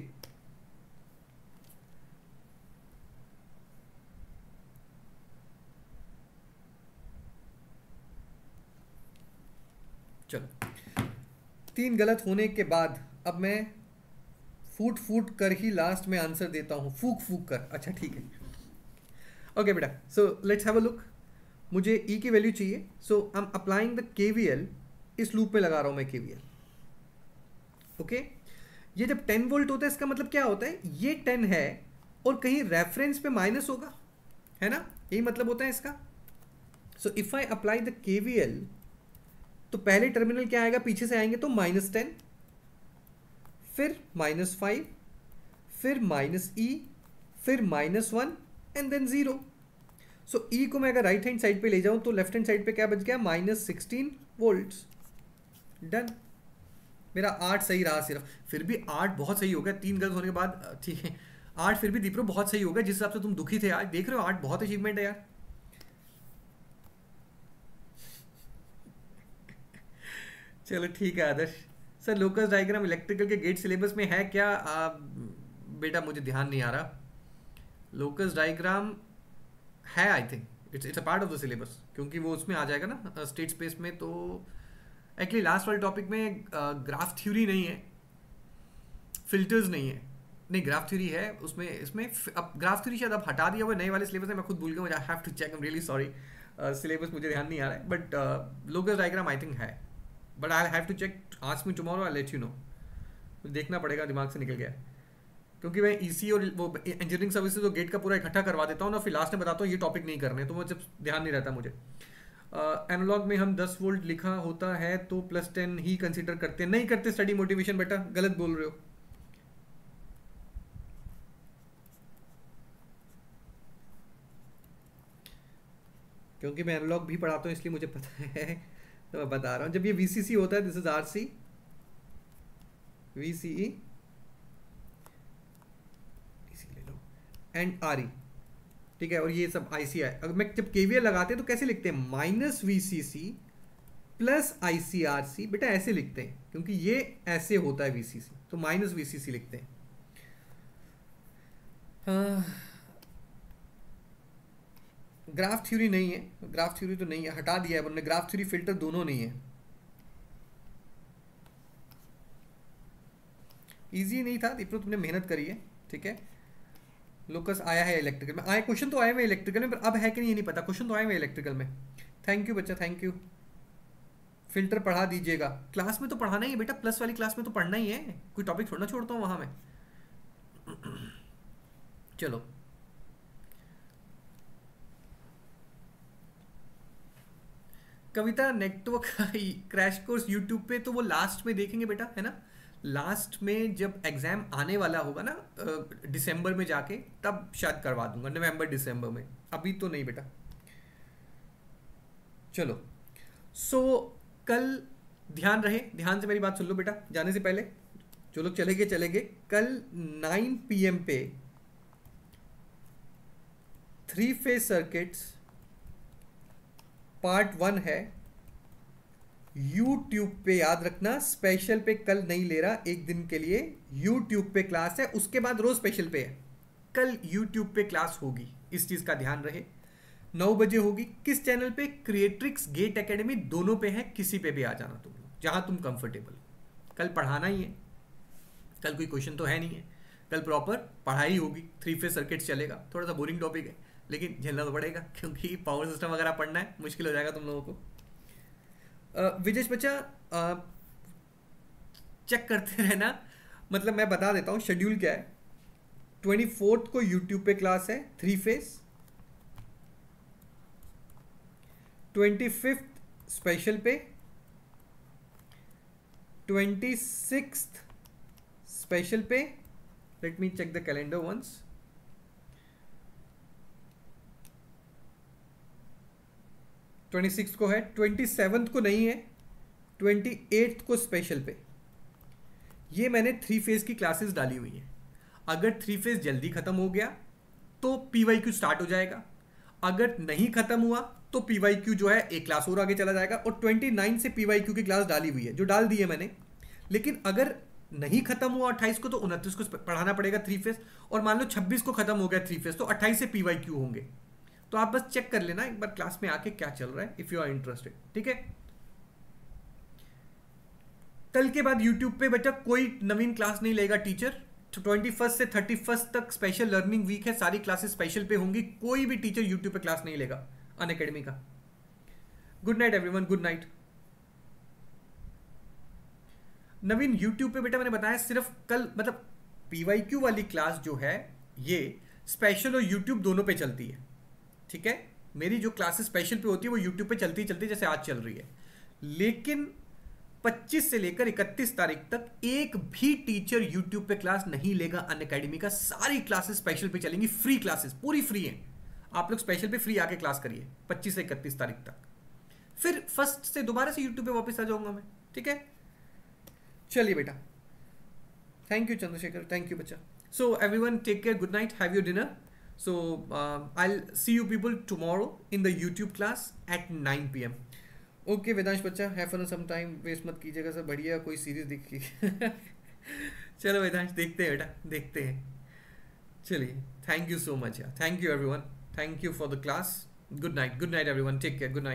चलो 3 गलत होने के बाद अब मैं फूट फूट कर ही लास्ट में आंसर देता हूं, फूक फूक कर। अच्छा ठीक है, ओके बेटा। So let's have a look. मुझे E की वैल्यू चाहिए, so I am applying the KVL। इस लूप में लगा रहा हूं मैं KVL, ओके। ये जब 10 वोल्ट होता है इसका मतलब क्या होता है, ये 10 है और कहीं रेफरेंस पे माइनस होगा, है ना, यही मतलब होता है इसका। So if I apply the KVL, तो पहले टर्मिनल क्या आएगा, पीछे से आएंगे तो -10, फिर -5, फिर -e, फिर -1 एंड देन 0। सो E को मैं अगर राइट हैंड साइड पे ले जाऊं तो लेफ्ट हैंड साइड पे क्या बच गया, -16 वोल्ट्स। डन। मेरा 8 सही रहा सिर्फ, फिर भी 8 बहुत सही हो गया 3 गलत होने के बाद, ठीक है 8 फिर भी दीप्रो बहुत सही हो गया, जिस हिसाब से तुम दुखी थे आज, देख रहे हो 8 बहुत अचीवमेंट है यार। चलो ठीक है Adarsh sir, locus diagram electrical के गेट सिलेबस में है क्या? बेटा मुझे ध्यान नहीं आ रहा, लोकस डायग्राम है I think, it's a part of the syllabus, क्योंकि वो उसमें आ जाएगा ना स्टेट स्पेस में। तो एक्चुअली लास्ट वाले टॉपिक में ग्राफ थ्योरी नहीं है, फिल्टर्स नहीं है, नहीं ग्राफ थ्योरी है उसमें, इसमें अब ग्राफ थ्योरी शायद अब हटा दिया हुआ नए वाले सिलेबस में, मैं खुद भूल गया, I have to check, I am really sorry, syllabus मुझे ध्यान नहीं आ रहा है, but locus diagram I think है, but I have to check, ask me tomorrow, I let you know, देखना पड़ेगा, दिमाग से निकल गया, क्योंकि मैं ईसी और वो इंजीनियरिंग सर्विसेज और गेट का पूरा इकट्ठा करवा देता हूँ ना, फिर लास्ट में बताता हूँ ये टॉपिक नहीं करने, तो मुझे ध्यान नहीं रहता मुझे। एनालॉग में हम 10 वोल्ट लिखा होता है तो +10 ही कंसीडर करते हैं, नहीं करते स्टडी मोटिवेशन, बेटा गलत बोल रहे हो। क्योंकि मैं एनालॉग भी पढ़ाता हूँ इसलिए मुझे पता है, तो मैं बता रहा हूँ, जब ये VCC होता है, दिस इज RC VCE ले लो एंड RE, ठीक है, और ये सब ICI। अगर मैं जब KVL लगाते हैं तो कैसे लिखते हैं, -VCC प्लस ICRC, बेटा ऐसे लिखते हैं, क्योंकि ये ऐसे होता है VCC, तो -VCC लिखते हैं। ग्राफ थ्योरी नहीं है, ग्राफ थ्योरी तो नहीं है, हटा दिया है उन्होंने, ग्राफ थ्योरी फिल्टर दोनों नहीं है। इजी नहीं था दीप्रो, तुमने मेहनत करी है, ठीक है। लोकस आया है इलेक्ट्रिकल में, आए क्वेश्चन तो आए हुए इलेक्ट्रिकल में, पर अब है कि नहीं ये नहीं पता, क्वेश्चन तो आए हुए इलेक्ट्रिकल में। थैंक यू बच्चा, थैंक यू। फिल्टर पढ़ा दीजिएगा, क्लास में तो पढ़ाना ही है बेटा, प्लस वाली क्लास में तो पढ़ना ही है, कोई टॉपिक थोड़ा छोड़ता हूँ वहाँ में। चलो Kavita, network crash course YouTube पे तो वो लास्ट में देखेंगे बेटा, है ना, लास्ट में जब एग्जाम आने वाला होगा ना दिसंबर में जाके, तब शायद करवा दूंगा, नवंबर दिसंबर में, अभी तो नहीं बेटा। चलो सो कल ध्यान रहे, ध्यान से मेरी बात सुन लो बेटा, जाने से पहले जो लोग चले गए, कल 9 PM पे 3 फेज सर्किट्स पार्ट 1 है यूट्यूब पे, याद रखना स्पेशल पे कल नहीं ले रहा, एक दिन के लिए यूट्यूब पे क्लास है, उसके बाद रोज स्पेशल पे है, कल यूट्यूब पे क्लास होगी, इस चीज का ध्यान रहे। 9 बजे होगी, किस चैनल पे, क्रिएट्रिक्स गेट एकेडमी, दोनों पे है, किसी पे भी आ जाना तुम लोग, जहां तुम कंफर्टेबल। कल पढ़ाना ही है, कल कोई क्वेश्चन तो है नहीं है, कल प्रॉपर पढ़ाई होगी, 3 फेज सर्किट चलेगा, थोड़ा सा बोरिंग टॉपिक है लेकिन झेलना तो पड़ेगा, क्योंकि पावर सिस्टम वगैरह पढ़ना है, मुश्किल हो जाएगा तुम लोगों को। विजेश बच्चा चेक करते रहना, मतलब मैं बता देता हूँ शेड्यूल क्या है। 24 को यूट्यूब पे क्लास है 3 फेज, 25 स्पेशल पे, 26 स्पेशल पे, let me check the calendar once, 26 को है, 27 को नहीं है, 28 को स्पेशल पे। ये मैंने 3 फेज की क्लासेस डाली हुई है, अगर 3 फेज जल्दी खत्म हो गया तो PYQ स्टार्ट हो जाएगा, अगर नहीं खत्म हुआ तो PYQ जो है एक क्लास और आगे चला जाएगा, और 29 से PYQ की क्लास डाली हुई है, जो डाल दी है मैंने। लेकिन अगर नहीं खत्म हुआ 28 को, तो 29 को पढ़ाना पड़ेगा 3 फेज, और मान लो 26 को खत्म हो गया 3 फेज, तो 28 से PYQ होंगे। तो आप बस चेक कर लेना एक बार क्लास में आके क्या चल रहा है, इफ यू आर इंटरेस्टेड, ठीक है। कल के बाद यूट्यूब पे बेटा कोई नवीन क्लास नहीं लेगा टीचर, 21 से 31 तक स्पेशल लर्निंग वीक है, सारी क्लासेस स्पेशल पे होंगी, कोई भी टीचर यूट्यूब पे क्लास नहीं लेगा अनअकैडमी का। Good night everyone, good night. Naveen YouTube पे बेटा मैंने बताया सिर्फ कल, मतलब PYQ वाली क्लास जो है ये स्पेशल और यूट्यूब दोनों पे चलती है, ठीक है, मेरी जो क्लासेस स्पेशल पे होती है वो यूट्यूब पे चलती चलती जैसे आज चल रही है, लेकिन 25 से लेकर 31 तारीख तक एक भी टीचर यूट्यूब पे क्लास नहीं लेगा अनअकैडमी का। सारी क्लासेस स्पेशल पे चलेंगी, फ्री क्लासेस, पूरी फ्री हैं। आप लोग स्पेशल पे फ्री आके क्लास करिए 25 से 31 तारीख तक, फिर फर्स्ट से दोबारा से यूट्यूब पे वापस आ जाऊंगा मैं, ठीक है। चलिए बेटा, thank you Chandrashekhar, thank you बच्चा। So everyone take care, good night, have your dinner. So I'll see you people tomorrow in the YouTube class at 9 PM. Okay Vedansh बच्चा, have fun some time, waste मत कीजिएगा सर, बढ़िया कोई सीरीज देखिए। चलो वेदांश, देखते हैं बेटा, देखते हैं। चलिए, थैंक यू सो मच यार, thank you everyone, thank you for the class. Good night everyone, take care, good night.